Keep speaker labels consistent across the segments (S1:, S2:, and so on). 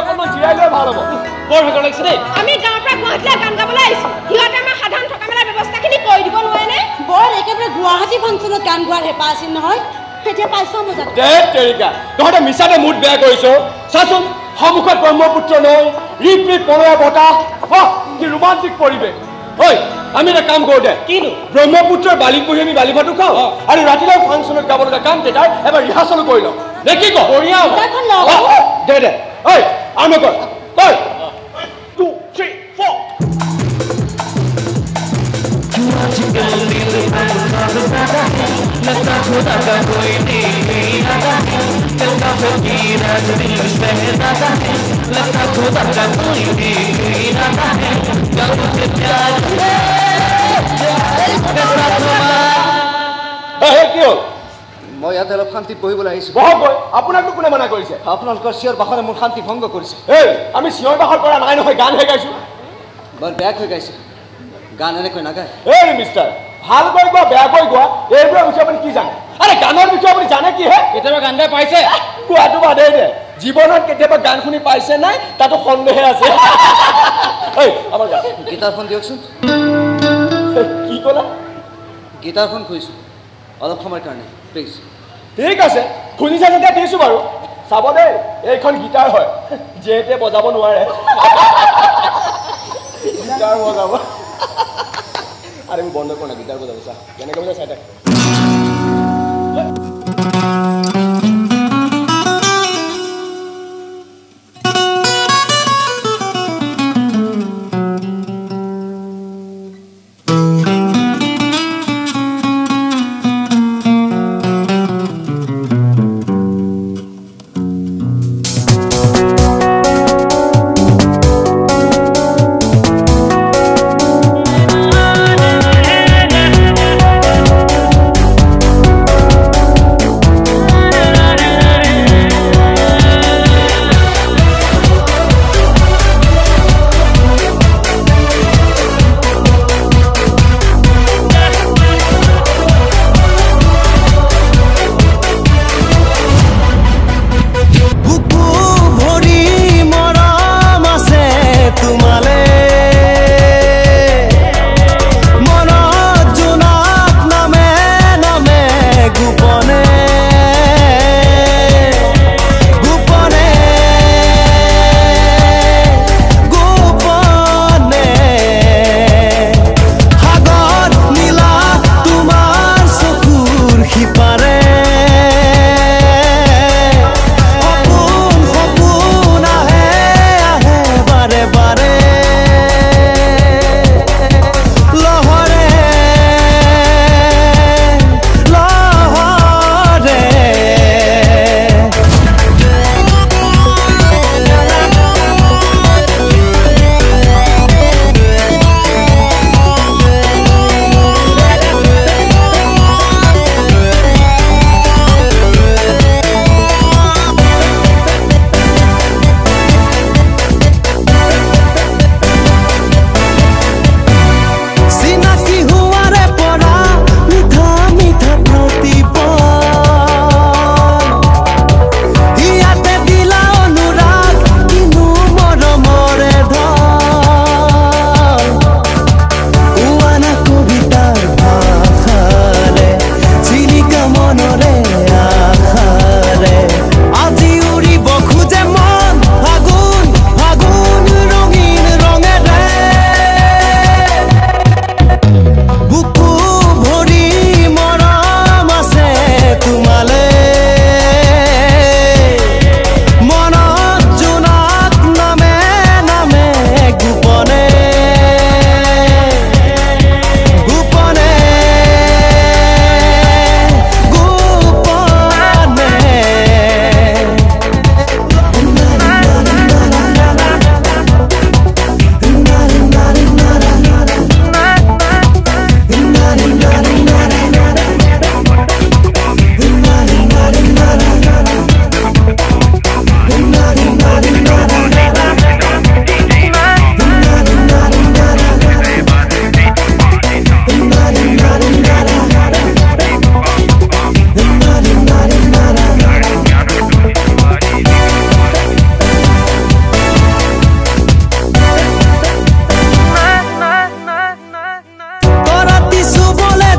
S1: অকণমান জিৰাই লৈ ভাল হ'ব বৰ ভাগৰ লাগিছে দেই
S2: আমি গাঁৱৰ পৰা গুৱাহাটীলৈ গান গাবলৈ আহিছো সিহঁতে আমাৰ সাধাৰণ থকা মেলা ব্যৱস্থাখিনি কৰি দিব নোৱাৰেনে বৰ একেবাৰে গুৱাহাটী ফাংচনত গান গোৱাৰ হেঁপাহ আছিল নহয় এতিয়া পাইছো মজা
S1: তেৰিকা তহঁতে মিছাতে মুড বেয়া কৰিছ চাচোন সন্মুখত ব্ৰহ্মপুত্ৰ নৈ ৰিপ পৰোৱা বতাহ কি ৰোমান্টিক পৰিৱেশ ঐ আমি এটা কাম কৰোঁ দে কিনো ব্ৰহ্মপুত্ৰৰ বালিত বহি আমি বালি ভাতো খাওঁ আৰু ৰাতিলৈ ফাংচনত গাব লগা কাম কেইটাৰ এবাৰ ৰিহাৰ্চলো কৰি লওঁ নে কি কওঁ বঢ়িয়া দে দে ঐ আৰম্ভ কৰ কৰ 2 3 4
S3: लगता खुदा का कोई नहीं आता है चलता फकीरा दिल बहलाता है लगता खुदा का कोई नहीं आता है जब से प्यार
S1: কি হ'ল
S4: মই ইয়াতে অলপ শান্তিত বহিবলৈ আহিছোঁ
S1: বহক আপোনাকতো কোনে মানা কৰিছে
S4: আপোনালোকৰ চিঞৰ বাখৰে মোৰ শান্তি ভংগ কৰিছে
S1: এই আমি চিঞৰ বাখৰ কৰা নাই নহয় গানহে গাইছোঁ
S4: বৰ বেয়া হৈ গাইছে গান এনেকৈ নাগায়
S1: এই মিষ্টাৰ ভালকৈ গোৱা বেয়াকৈ গোৱা এইবোৰৰ বিষয়ে আপুনি কি জানে আৰে গানৰ বিষয়ে আপুনি জানে কি হে কেতিয়াবা গান গাই পাইছে কোৱাটো বাদেই দে জীৱনত কেতিয়াবা গান শুনি পাইছে নাই তাতো সন্দেহে আছে এই আমাৰ
S4: গীটাৰখন দিয়কচোন
S1: কি ক'লা
S4: গীটাৰখন খুজিছোঁ অলপ সময়ৰ কাৰণে প্লিজ
S1: ঠিক আছে শুনিছা যেতিয়া দিছোঁ বাৰু চাব দেই এইখন গীটাৰ হয় যিহেতু বজাব নোৱাৰে গীটাৰ বজাব আরে বন্ধ কর না গিটার বজাবো চা কেনেকে বজাই চাই থাক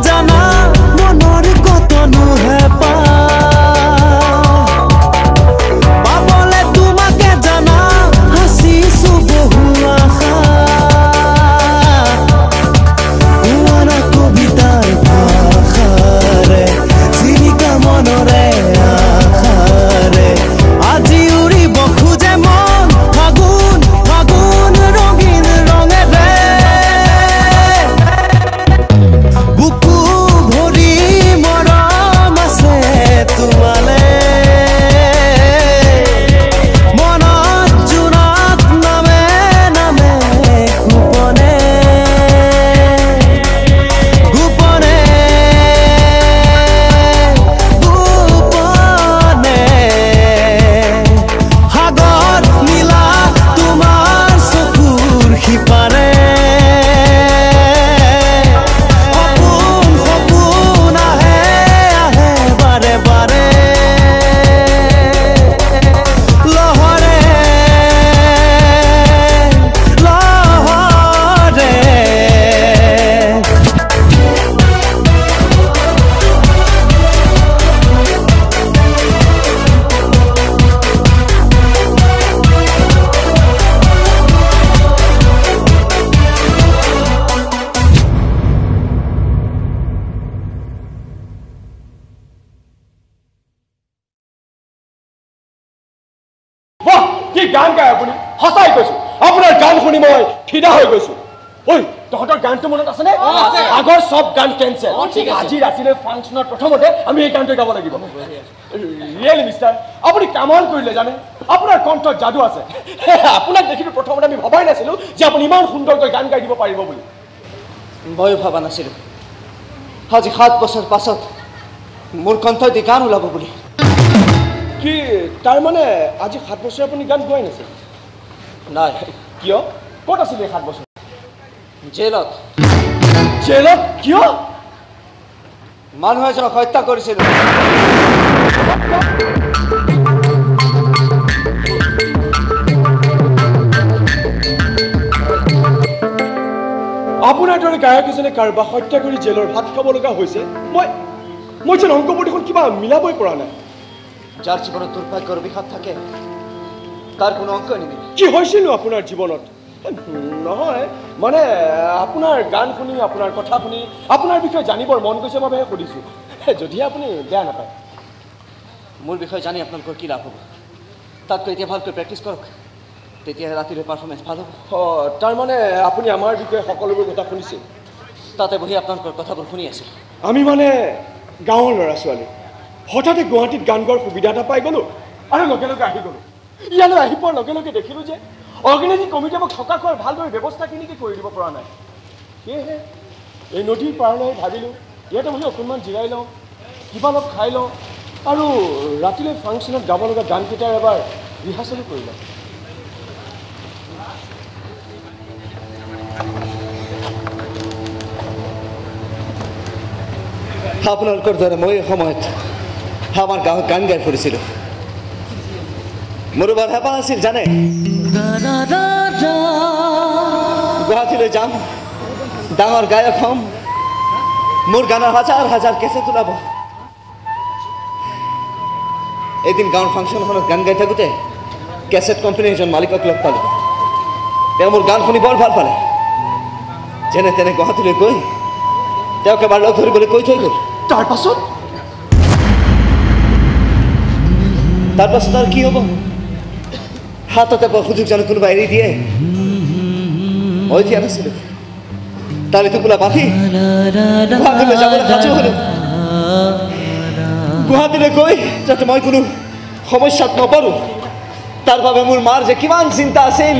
S3: জানা মনৰ কতনো হেঁপাহ পাবলে তোমাকে জানা হাসিছো বহু আশা পুৰণা কবিতাৰ ভাষাৰে চিৰিকা মনৰে আশাৰে আজি উৰিব খোজে মন ফাগুন ফাগুন ৰঙীন ৰঙেৰে বুকু ভৰি মৰম আছে তোমালে মনত জোনাক নামে নামে গোপনে গোপনে গোপনে সাগৰ নীলা তোমাৰ চকুৰ সিপাৰে সপোন সপোন আহে আহে বাৰে বাৰে লহৰে লহৰে
S1: বাহ কি গান গায় আপুনি সঁচাই কৈছো আপোনাৰ গান শুনি মই ফিদা হৈ গৈছো ঐ তহঁতৰ গানটো মনত আছেনে আগৰ সব গান কেঞ্চেল আজি ৰাতিলে ফাংচনত প্ৰথমতে আমি এই গানটো গাব লাগিব ৰিয়েলি মিষ্টাৰ আপুনি কামাল কৰিলে জানে আপোনাৰ কণ্ঠত যাদু আছে আপোনাক দেখিলো প্ৰথমতে আমি ভবাই নাছিলো যে আপুনি ইমান সুন্দৰকৈ গান গাই দিব পাৰিব বুলি
S4: ময়ো ভবা নাছিলোঁ আজি 7 বছৰ পাছত মোৰ কণ্ঠই দি গান ওলাব বুলি
S1: কি তাৰমানে আজি 7 বছৰ আপুনি গান গোৱাই নাছিল
S4: নাই
S1: কিয় ক'ত আছিলে 7 বছৰ
S4: জেলত
S1: জেলত কিয়
S4: মানুহ এজনক হত্যা কৰিছিলোঁ
S1: আপোনাৰ দৰে গায়ক এজনে কাৰোবাক হত্যা কৰি জেলৰ ভাত খাব লগা হৈছে মই যেন অংকবোৰ কিবা মিলাবই পৰা নাই
S4: যাৰ জীৱনত দুৰ্ভাগ্যৰ বিষাদ থাকে তাৰ কোনো অংকই নিমিলে
S1: কি হৈছিল আপোনাৰ জীৱনত নহয় মানে আপোনাৰ গান শুনি আপোনাৰ কথা শুনি আপোনাৰ বিষয়ে জানিবৰ মন গৈছে বাবেহে সুধিছোঁ যদিহে আপুনি বেয়া নাপায়
S4: মোৰ বিষয়ে জানি আপোনালোকৰ কি লাভ হ'ব তাতকৈ এতিয়া ভালকৈ প্ৰেক্টিছ কৰক তেতিয়াহে ৰাতিলৈ পাৰফৰ্মেঞ্চ ভাল হ'ব
S1: তাৰমানে আপুনি আমাৰ বিষয়ে সকলোবোৰ কথা শুনিছে
S4: তাতে বহি আপোনালোকৰ কথাবোৰ শুনি আছে
S1: আমি মানে গাঁৱৰ ল'ৰা ছোৱালী হঠাতে গুৱাহাটীত গান গোৱাৰ সুবিধা এটা পাই গ'লোঁ আৰু লগে লগে আহি গ'লোঁ ইয়ালৈ আহি পোৱাৰ লগে লগে দেখিলোঁ যে অৰ্গেনাইজিং কমিটিয়ে মোক থকা খোৱাৰ ভালদৰে ব্যৱস্থাখিনিকে কৰি দিব পৰা নাই সেয়েহে এই নদীৰ পাৰলৈ ভাবিলোঁ ইয়াতে বহি অকণমান জিৰাই লওঁ কিবা অলপ খাই লওঁ আৰু ৰাতিলৈ ফাংচনত গাব লগা গানকেইটাৰ এবাৰ ৰিহাৰ্চেলো কৰি লওঁ
S4: আপোনালোকৰ দৰে মই এই সময়ত আমাৰ গাঁৱত গান গাই ফুৰিছিলোঁ মোৰ বৰ হেঁপাহ আছিল জানে গুৱাহাটীলৈ যাম ডাঙৰ গায়ক হ'ম মোৰ গানৰ হাজাৰ হাজাৰ কেছেট ওলাব এদিন গাঁৱৰ ফাংচনখনত গান গাই থাকোঁতে কেছেট কোম্পানীৰ এজন মালিকক লগ পালোঁ তেওঁ মোৰ গান শুনি বৰ ভাল পালে যেনে তেনে গুৱাহাটীলৈ গৈ তেওঁক এবাৰ লগ ধৰিবলৈ কৈ থৈ গ'ল
S1: তাৰপাছত
S4: আৰু কি হ'ব হাততে বৰ সুযোগ জানো কোনোবা এৰি দিয়ে মই দিয়া নাছিলোঁ তালি টোপোলা বান্ধি গুৱাহাটীলৈ যাবলৈ সাজু হ'লোঁ গুৱাহাটীলৈ গৈ যাতে মই কোনো সমস্যাত নপৰোঁ তাৰ বাবে মোৰ মাৰ যে কিমান চিন্তা আছিল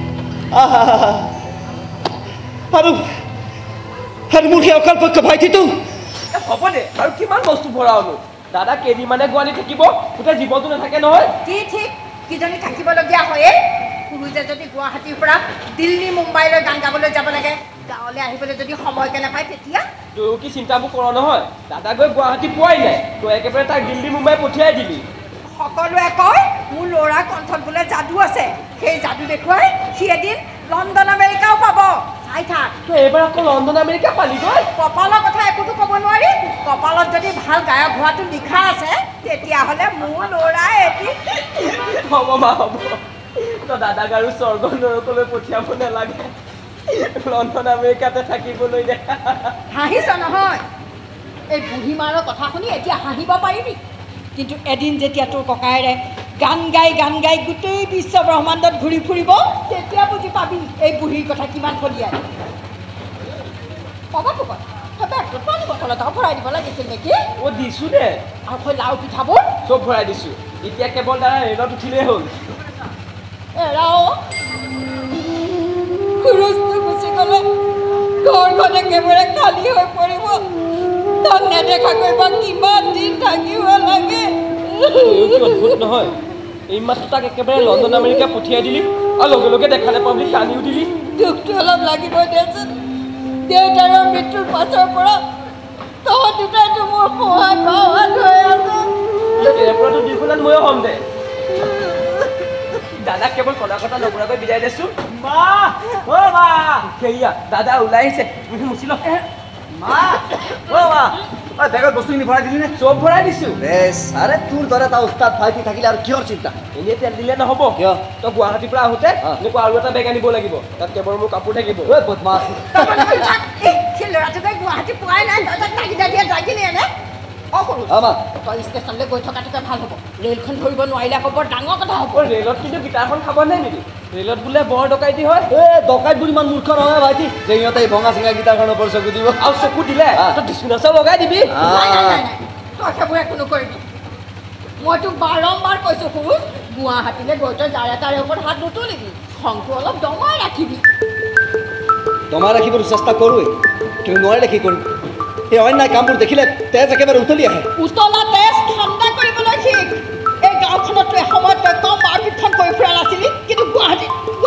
S4: আৰু মোৰ সেই অকল্পক্ষ ভাইটিটো
S5: হ'ব দে আৰু কিমান বস্তু ভৰাওনো দাদা কেইদিনমানে গুৱাহাটী থাকিব গোটেই জীৱনটো নাথাকে নহয়
S2: কি ঠিক কিজনী থাকিবলগীয়া হয়ে পুৰুষে যদি গুৱাহাটীৰ পৰা দিল্লী মুম্বাইলৈ গান গাবলৈ যাব লাগে গাঁৱলৈ আহিবলৈ যদি সময়কে নাপায় তেতিয়া
S5: তয়ো কি চিন্তাবোৰ কৰ নহয় দাদা গৈ গুৱাহাটী পোৱাই নাই তই একেবাৰে তাক দিল্লী মুম্বাই পঠিয়াই দিলি
S2: সকলোৱে কয় মোৰ ল'ৰা কণ্ঠত বোলে যাদু আছে সেই যাদু দেখুৱাই সি এদিন লণ্ডন আমেৰিকাও পাব চাই থাক
S5: তই এইবাৰ আকৌ লণ্ডন আমেৰিকা পালিগৈ
S2: কপালৰ কথা একোতো ক'ব নোৱাৰি কপালত যদি ভাল গায়ক হোৱাটো লিখা আছে তেতিয়াহ'লে মোৰ ল'ৰা এটি
S5: হ'ব মা হ'ব তই দাদাক আৰু স্বৰ্গ নৰকলৈ পঠিয়াব নালাগে লণ্ডন আমেৰিকাতে থাকিবলৈ দে
S2: হাঁহিছ নহয় এই বুঢ়ী মাৰৰ কথা শুনি এতিয়া হাঁহিব পাৰিবি কিন্তু এদিন যেতিয়া তোৰ ককায়েৰে গান গাই গোটেই বিশ্ব ব্ৰহ্মাণ্ডত ঘূৰি ফুৰিব তেতিয়া বুজি পাবি এই বুঢ়ীৰ কথা কিমান ফলিয়াই পাবাতো কথা পানী বটল এটা ভৰাই দিব লাগিছিল নেকি
S5: অ' দিছোঁ দে
S2: আৰু সেই লাও পিঠাবোৰ
S5: চব ভৰাই দিছোঁ এতিয়া কেৱল দাদা ৰেলত উঠিলেই হ'ল
S2: এৰাও খৰচটো গুচি গ'লে ঘৰখন একেবাৰে খালী হৈ পৰিব তাক নেদেখাকৈ বা কিমান দিন থাকিব লাগে
S5: অদ্ভুত নহয় এই মাত্ৰ তাক একেবাৰে লণ্ডন আমেৰিকা পঠিয়াই দিলি আৰু লগে লগে দেখা নাপাওঁ বুলি কান্দিও দিলি
S2: দুখটো অলপ লাগিবই দেচোন দেউতাৰৰ মৃত্যুৰ পাছৰ পৰা তহঁত দুটাইতো মোৰ সহায় পাৱাত হৈ আছে
S5: ইয়াৰ পৰাতো দুইখনত ময়ো হ'ম দে দাদাক কেৱল কণা কটা নকৰাকৈ বিদায় দিছোঁ মা অ' মা সেয়া দাদা ওলাই আহিছে মুচি ল
S4: মা অ' মা ঐ বেগত বস্তুখিনি ভৰাই দিলি নে
S5: চব ভৰাই দিছোঁ
S4: বেছ আৰে তোৰ দৰে এটা উস্তাদ ভাইটি থাকিলে আৰু কিহৰ চিন্তা
S5: এনেই তেল দিলে নহ'ব
S4: কিয়
S5: তই গুৱাহাটীৰ পৰা আহোঁতে এনেকুৱা আৰু এটা বেগ আনিব লাগিব তাত কেৱল মোৰ কাপোৰ থাকিব
S4: ঐ বদমাছ
S2: সেই ল'ৰাটোকে গুৱাহাটী পোৱাই নাই তই তাক তাগিদা দিয়ে যাগিলি এনে সৰু
S4: মা
S2: তই ষ্টেচনলৈ গৈ থকাটোকে ভাল হ'ব ৰেলখন ধৰিব নোৱাৰিলে আকৌ বৰ ডাঙৰ কথা হ'ব
S5: অ' ৰেলত কিন্তু গীটাৰখন খাব নাই নেকি ৰেলত বোলে বৰ ডকাইতি হয়
S4: ডকাইত বুলি ইমান মূৰ্খ নহয় ভাইটি যে সিহঁতে এই ভঙা চিঙা গীটাৰখনৰ ওপৰত চকু দিব
S5: আৰু চকু দিলে তই ডিচমিনাচাও লগাই দিবি
S2: নাই তই সেইবোৰ একো নকৰিবি মই তোক বাৰম্বাৰ কৈছোঁ সুৰুজ গুৱাহাটীলৈ গৈ তই যাৰে তাৰে ওপৰত হাত নুতুলিবি খংটো অলপ দমাই ৰাখিবি
S4: দমাই ৰাখিবলৈ চেষ্টা কৰোঁৱেই কিন্তু নোৱাৰিলে কি কৰিম এই অন্যায় কামবোৰ দেখিলে তেজ একেবাৰে উতলি আহে
S2: উতলা তেজ ঠাণ্ডা কৰিবলৈ শিক এই গাঁওখনত তই এসময়ত তই কম মাৰপিটখন কৰি ফুৰা নাছিলি কিন্তু গুৱাহাটীত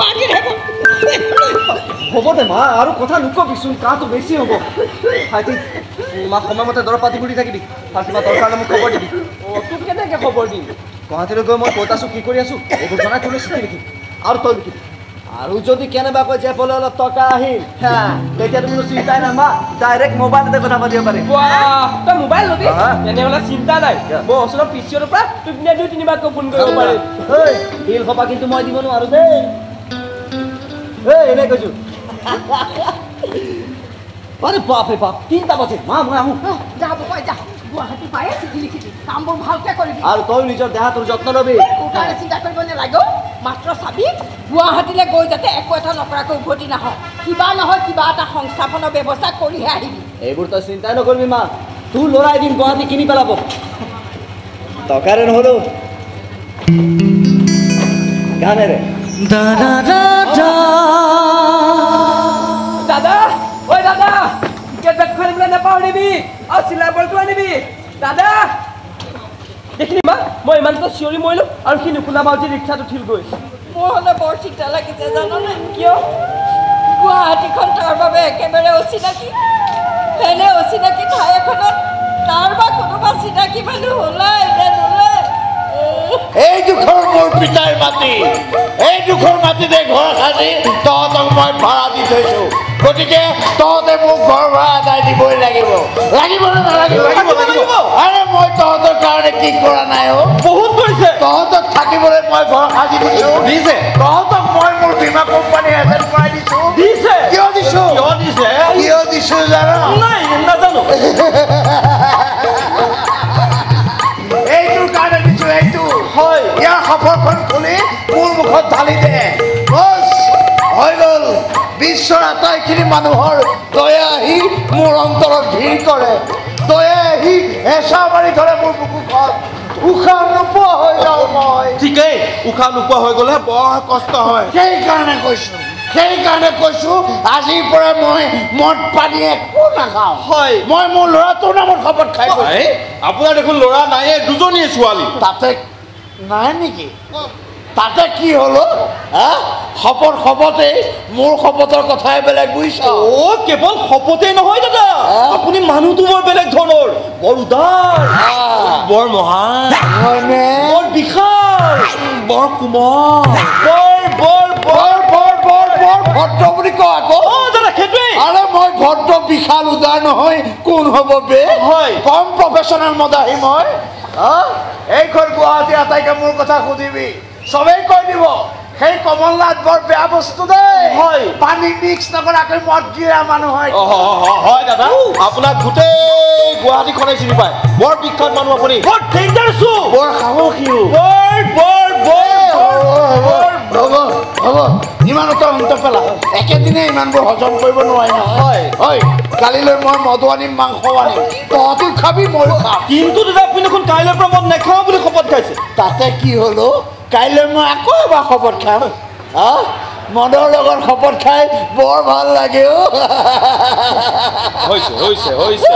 S4: হ'ব দে মা আৰু কথা নকবিচোন কাহটো বেছি হ'ব ভাইটি মা সময়মতে দৰৱ পাতি কৰি থাকিবি আৰু কিবা দৰকাৰ মোক খবৰ দিবি
S5: অ' তোক কেনেকৈ খবৰ দিম
S4: গুৱাহাটীলৈ গৈ মই ক'ত আছোঁ কি কৰি আছোঁ এইবোৰ জনাই তোলৈ চিঠি লিখিম আৰু তই লিখিবি আৰু যদি কেনেবাকৈ যে বোলে অলপ টকা আহিল তেতিয়াতো কোনো চিন্তাই নাই মা ডাইৰেক্ট মোবাইলতে কথা পাতিব পাৰিম
S5: তই মোবাইল ল'বি তেনেহ'লে চিন্তা নাই মই ওচৰৰ পিচিঅ'ৰ পৰা তোক দিনে 2-3বাৰকৈ ফোন কৰিব পাৰিম
S4: বিল সপা কিন্তু মই দিব নোৱাৰোঁ দেই এনেই কৈছোঁ আরে বাপরে বাপ 3টা বাজে মা মই আহোঁ
S2: যা বাবা যা গুৱাহাটী পায়ে চিঠি লিখিবি কামবোৰ ভালকৈ কৰিবি
S4: আৰু তই নিজৰ দেহাটোৰ যত্ন ল'বি
S2: তোৰ কাৰণে চিন্তা কৰিব নালাগে মাত্ৰ চাবি গুৱাহাটীলৈ গৈ যাতে একো এটা নকৰাকৈ উভতি নাহ কিবা নহয় কিবা এটা সংস্থাপনৰ ব্যৱস্থা কৰিহে আহিবি
S4: এইবোৰ তই চিন্তাই নকৰিবি মা তোৰ ল'ৰা এদিন গুৱাহাটী কিনি পেলাব টকাৰে নহ'লেও গানেৰে
S5: দাদা ঐ দাদা কেটবেগখন আনিবলৈ নাপাহৰিবি আৰু চিলাই বলটো আনিবি দাদা দেখিলি মা মই ইমানটো চিঞৰি মৰিলোঁ আৰু সি নুশুনা পাওঁ যে ৰিক্সাত উঠিলগৈ
S2: মোৰ হ'লে বৰ চিন্তা লাগিছে জাননে
S5: কিয়
S2: গুৱাহাটীখন তাৰ বাবে একেবাৰে অচিনাকি এনে অচিনাকি ঠাই এখনত তাৰ বা কোনোবা চিনাকি মানুহ ওলাই নে নোলায়
S6: এই দুখৰ মোৰ পিতাৰ মাটি এই দুখৰ মাটিতে ঘৰ সাজি তহঁতক মই ভাড়া দি থৈছোঁ গতিকে তহঁতে মোক ঘৰ ভাড়া আদায় দিবই লাগিব লাগিব নে নালাগিব আৰে মই তহঁতৰ কাৰণে কি কৰা নাই অ'
S1: বহুত কৰিছে
S6: তহঁতক থাকিবলৈ মই ঘৰ সাজি দিছোঁ
S1: দিছে
S6: তহঁতক মই মোৰ বীমা কোম্পানী এজেণ্ট কৰাই দিছোঁ
S1: দিছে
S6: কিয় দিছোঁ কিয় দিছোঁ জানো
S1: নাই নাজানো
S6: এইটোৰ কাৰণে দিছোঁ এইটো
S1: হয়
S6: ইয়াৰ সফৰখন খুলি মোৰ মুখত ঢালি দে বছ হৈ গ'ল বিশ্বৰ আটাইখিনি মানুহৰ দয়া আহি মোৰ অন্তৰত ভিৰ কৰে দয়া আহি হেঁচা মাৰি ধৰে মোৰ বুকুখন উশাহ নোপোৱা হৈ যাওঁ মই
S1: ঠিকেই উশাহ নোপোৱা হৈ গ'লে বৰ কষ্ট হয়
S6: সেইকাৰণে কৈছোঁ আজিৰ পৰা মই মদ পানী একো নাখাওঁ
S1: হয়
S6: মই মোৰ ল'ৰাটোৰ নামত শপত খাই গৈছোঁ
S1: আপোনাৰ দেখোন ল'ৰা নাইয়ে দুজনীয়ে ছোৱালী
S6: তাতে নাই নেকি তাতে কি হলো শপতেই মোৰ শপতৰ কথাই বেলেগ বুজিছ
S1: অ' কেৱল শপতেই নহয় দাদা আপুনি মানুহটো বৰ বেলেগ ধৰণৰ বৰ উদাৰ বৰ মহান বৰ বিশাল
S6: বৰ কোমল
S1: বৰ বৰ বৰ
S6: বৰ বৰ বৰ বৰ ভদ্ৰ বুলি কওঁ আকৌ
S1: দাদা সেইটোৱেই
S6: আৰে মই ভদ্ৰ বিশাল উদাৰ নহয় কোন হ'ব বে
S1: হয়।
S6: কম প্ৰফেশ্যনেল মদাহী মই এইখন গুৱাহাটী আটাইকে মোৰ কথা সুধিবি চবেই কৈ দিব সেই কমলনাথ বৰ বেয়া বস্তু দেই
S1: হয়।
S6: পানী মিক্স নকৰাকৈ মদ গিৰা মানুহ হয়
S1: হয় দাদা আপোনাক গোটেই গুৱাহাটীখনে চিনি পায় বৰ বিখ্যাত মানুহ আপুনি বৰ ডেঞ্জাৰাছ
S6: বৰ সাহসীও হ'ব ইমানতে অন্ত পেলা একেদিনে ইমানবোৰ হজম কৰিব নোৱাৰি নহয় হয় কালিলৈ মই মদো আনিম মাংস আনিম তহঁতি খাবি ময়ো খাম
S1: কিন্তু দাদা আপুনি দেখোন কাইলৈৰ পৰা মদ নাখাওঁ বুলি শপত খাইছে
S6: তাতে কি হলো কাইলৈ মই আকৌ এবাৰ শপত খাম মদৰ লগত শপত খাই বৰ ভাল লাগে
S1: হৈছে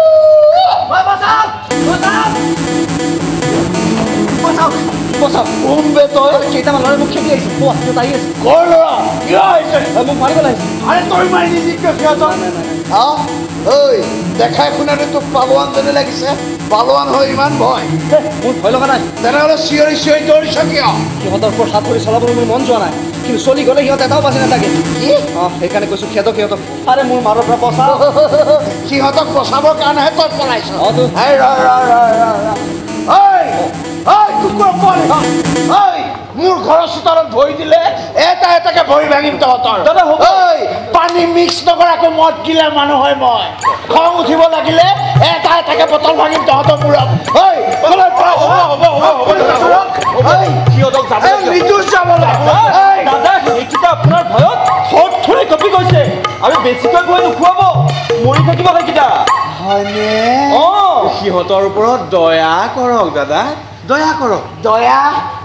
S6: কোন বে তই
S5: কেইটামান ল'ৰাই মোক খেদি আহিছে তোত আহি আছে
S6: কৰ ল'ৰা কিয় আহিছে
S5: মোক মাৰিব লাগিছে
S6: আৰে তই মাৰি নিদি কিয় সিহঁতক ঐ দেখাই শুনাটো তোক পালোৱান যেনে লাগিছে পালোৱান হৈ ইমান ভয়
S5: মোৰ ভয় লগা নাই
S6: তেনেহ'লে চিঞৰি চিঞৰি দৌৰিছ কিয়
S5: সিহঁতৰ ওপৰত হাত কৰি চলাবলৈ মোৰ মন যোৱা নাই কিন্তু চলি গ'লে সিহঁত এটাও বাচি নাথাকে
S6: কি
S5: সেইকাৰণে কৈছোঁ সিহঁতক আৰে মোৰ মাৰৰ পৰা বচা
S6: সিহঁতক বচাবৰ কাৰণেহে তই পলাইছ
S5: তো।
S6: এই কুকুৰ পোৱালি মোৰ ঘৰৰ চোতালত ভৰি দিলে এটা এটাকে ভৰি ভাঙিম তহঁতৰ
S5: দাদা, হ'ব।
S6: পানী মিক্স নকৰাকৈ মদ গিলা মানুহ হয় মই খং উঠিব লাগিলে এটা এটাকে বটল ভাঙিম তহঁতৰ মূৰত
S1: সিহঁতক যাব
S6: দাদা
S1: সেইকেইটা আপোনাৰ ভয়ত থৰ কঁপি গৈছে আৰু বেছিকৈ গৈ নোখোৱাব মৰি থাকিব সেইকেইটা
S6: হয়নে
S1: সিহঁতৰ ওপৰত দয়া কৰক দাদা দয়া কৰক
S6: দয়া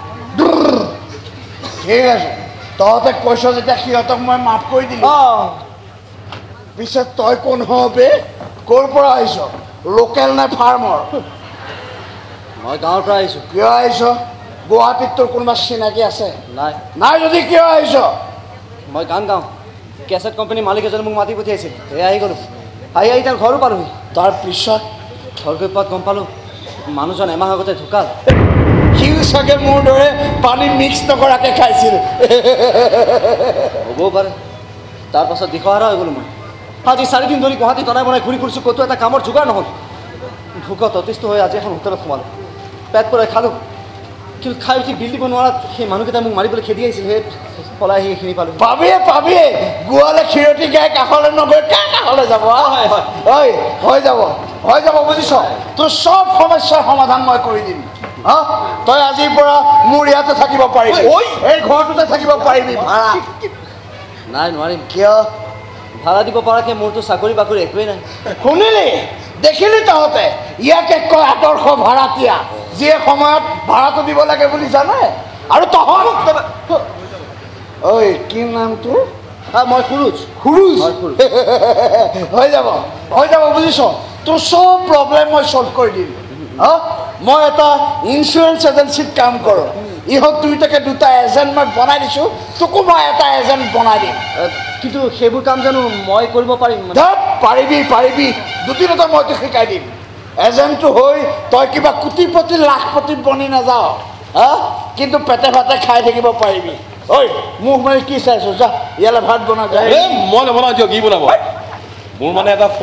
S6: ঠিক আছে তহঁতে কৈছ যেতিয়া সিহঁতক মই মাফ কৰি দিলোঁ পিছে তই কোন হবি ক'ৰ পৰা আহিছ লোকেল নে ফাৰ্মৰ
S5: মই গাঁৱৰ পৰা আহিছোঁ
S6: কিয় আহিছ গুৱাহাটীত তোৰ কোনোবা চিনাকি আছে
S5: নাই
S6: নাই যদি কিয় আহিছ
S5: মই গান গাওঁ কেছেট কোম্পানীৰ মালিক এজনে মোক মাতি পঠিয়াইছিল সেয়া আহি গ'লোঁ আহি তাৰ ঘৰো পালোহি
S6: তাৰপিছত
S5: ঘৰ গৈ পোৱাত গম পালোঁ মানুহজন এমাহ আগতে ঢুকাল
S6: সিও চাগে মোৰ দৰে পানী মিক্স নকৰাকৈ খাইছিল
S5: হ'বও পাৰে তাৰপাছত দিশহাৰা হৈ গ'লোঁ মই আজি 4 দিন ধৰি গুৱাহাটী তনাই বনাই ঘূৰি ফুৰিছোঁ ক'তো এটা কামৰ যোগাৰ নহ'ল ভোকত অতিষ্ঠ হৈ আজি এখন হোটেলত সোমালোঁ পেট পৰাই খালোঁ কিন্তু খাই উঠি বিল দিব নোৱাৰাত সেই মানুহকেইটা মোক মাৰিবলৈ খেদি আহিছিল সেই পলাই আহি এইখিনি পালোঁ
S6: পাবিয়ে গোৱালে ক্ষীৰতী গাই কাষলৈ নগৈ কাৰ কাষলৈ যাব হৈ যাব বুজিছ তোৰ চব সমস্যাৰ সমাধান মই কৰি দিম তই আজিৰ পৰা মোৰ ইয়াতে থাকিব পাৰিবি এই ঘৰটোতে থাকিব পাৰিবি ভাড়া
S5: নাই নোৱাৰিম
S6: কিয়
S5: ভাড়া দিব পৰাকৈ মোৰতো চাকৰি বাকৰি একোৱেই নাই
S6: শুনিলি দেখিলি তহঁতে ইয়াকে কয় আদৰ্শ ভাড়াতীয়া যিয়ে সময়ত ভাড়াটো দিব লাগে বুলি জানে আৰু তহঁত ঐ কি নাম তোৰ
S5: মই সুৰুজ
S6: সুৰুজ
S5: হয়, সুৰুজ।
S6: হৈ যাব বুজিছ তোৰ চব প্ৰব্লেম মই চল্ভ কৰি দিম মই এটা ইঞ্চুৰেঞ্চ এজেঞ্চিত কাম কৰোঁ ইহঁত দুইটাকে দুটা এজেণ্ট মই বনাই দিছোঁ তোকো মই এটা এজেণ্ট বনাই দিম
S5: কিন্তু সেইবোৰ কাম জানো মই কৰিব পাৰিম
S6: পাৰিবি দুদিনতে মই তোক শিকাই দিম এজেণ্টটো হৈ তই কিবা কোটিপতি লাখপতি বনি নাযাওঁ কিন্তু পেটে ভাতে খাই থাকিব পাৰিবি ঐ মোক মানে কি চাইছোঁ যা ইয়ালৈ ভাত বনাই যায়
S1: মই নবনাওঁ দিয়ক কি বনাব মোৰ মানে এটা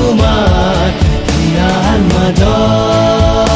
S3: তোমাৰ হিয়াৰ মাজত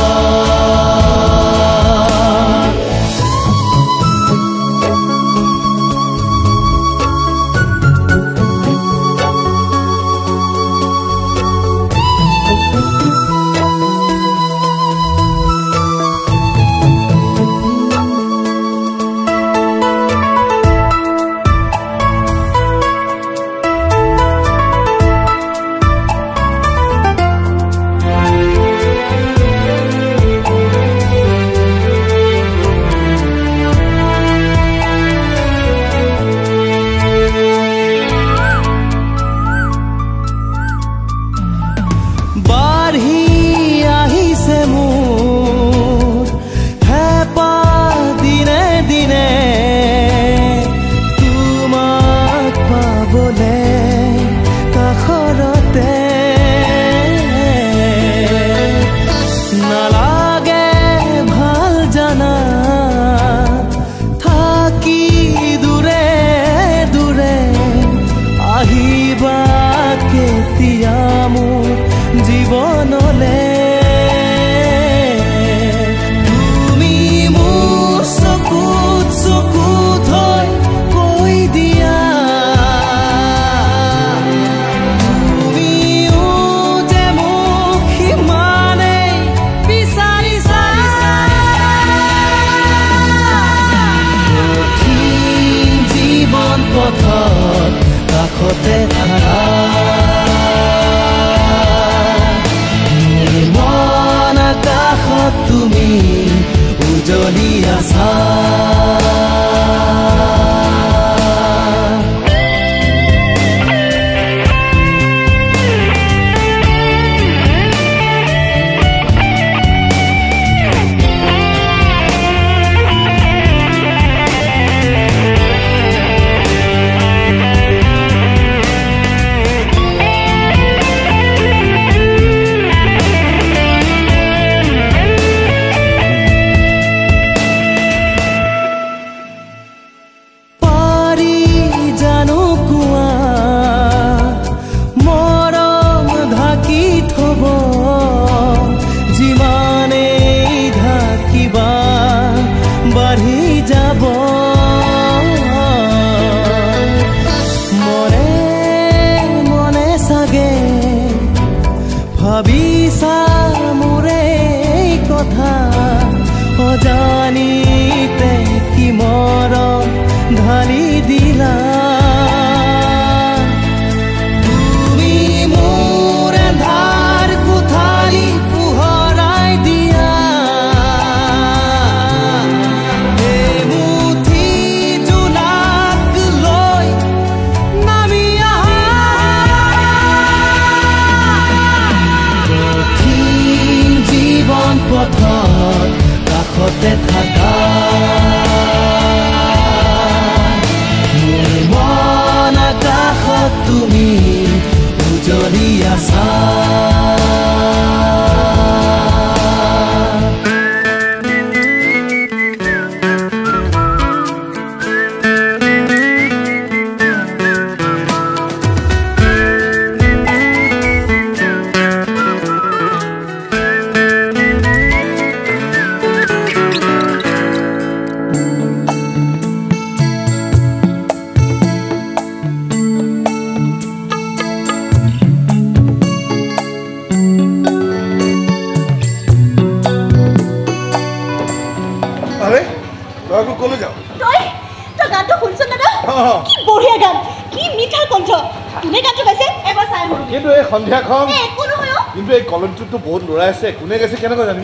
S6: কিন্তু এই কলেজটো বহুত লৰাই আছে কোনে গৈছে কেনেকৈ জানিব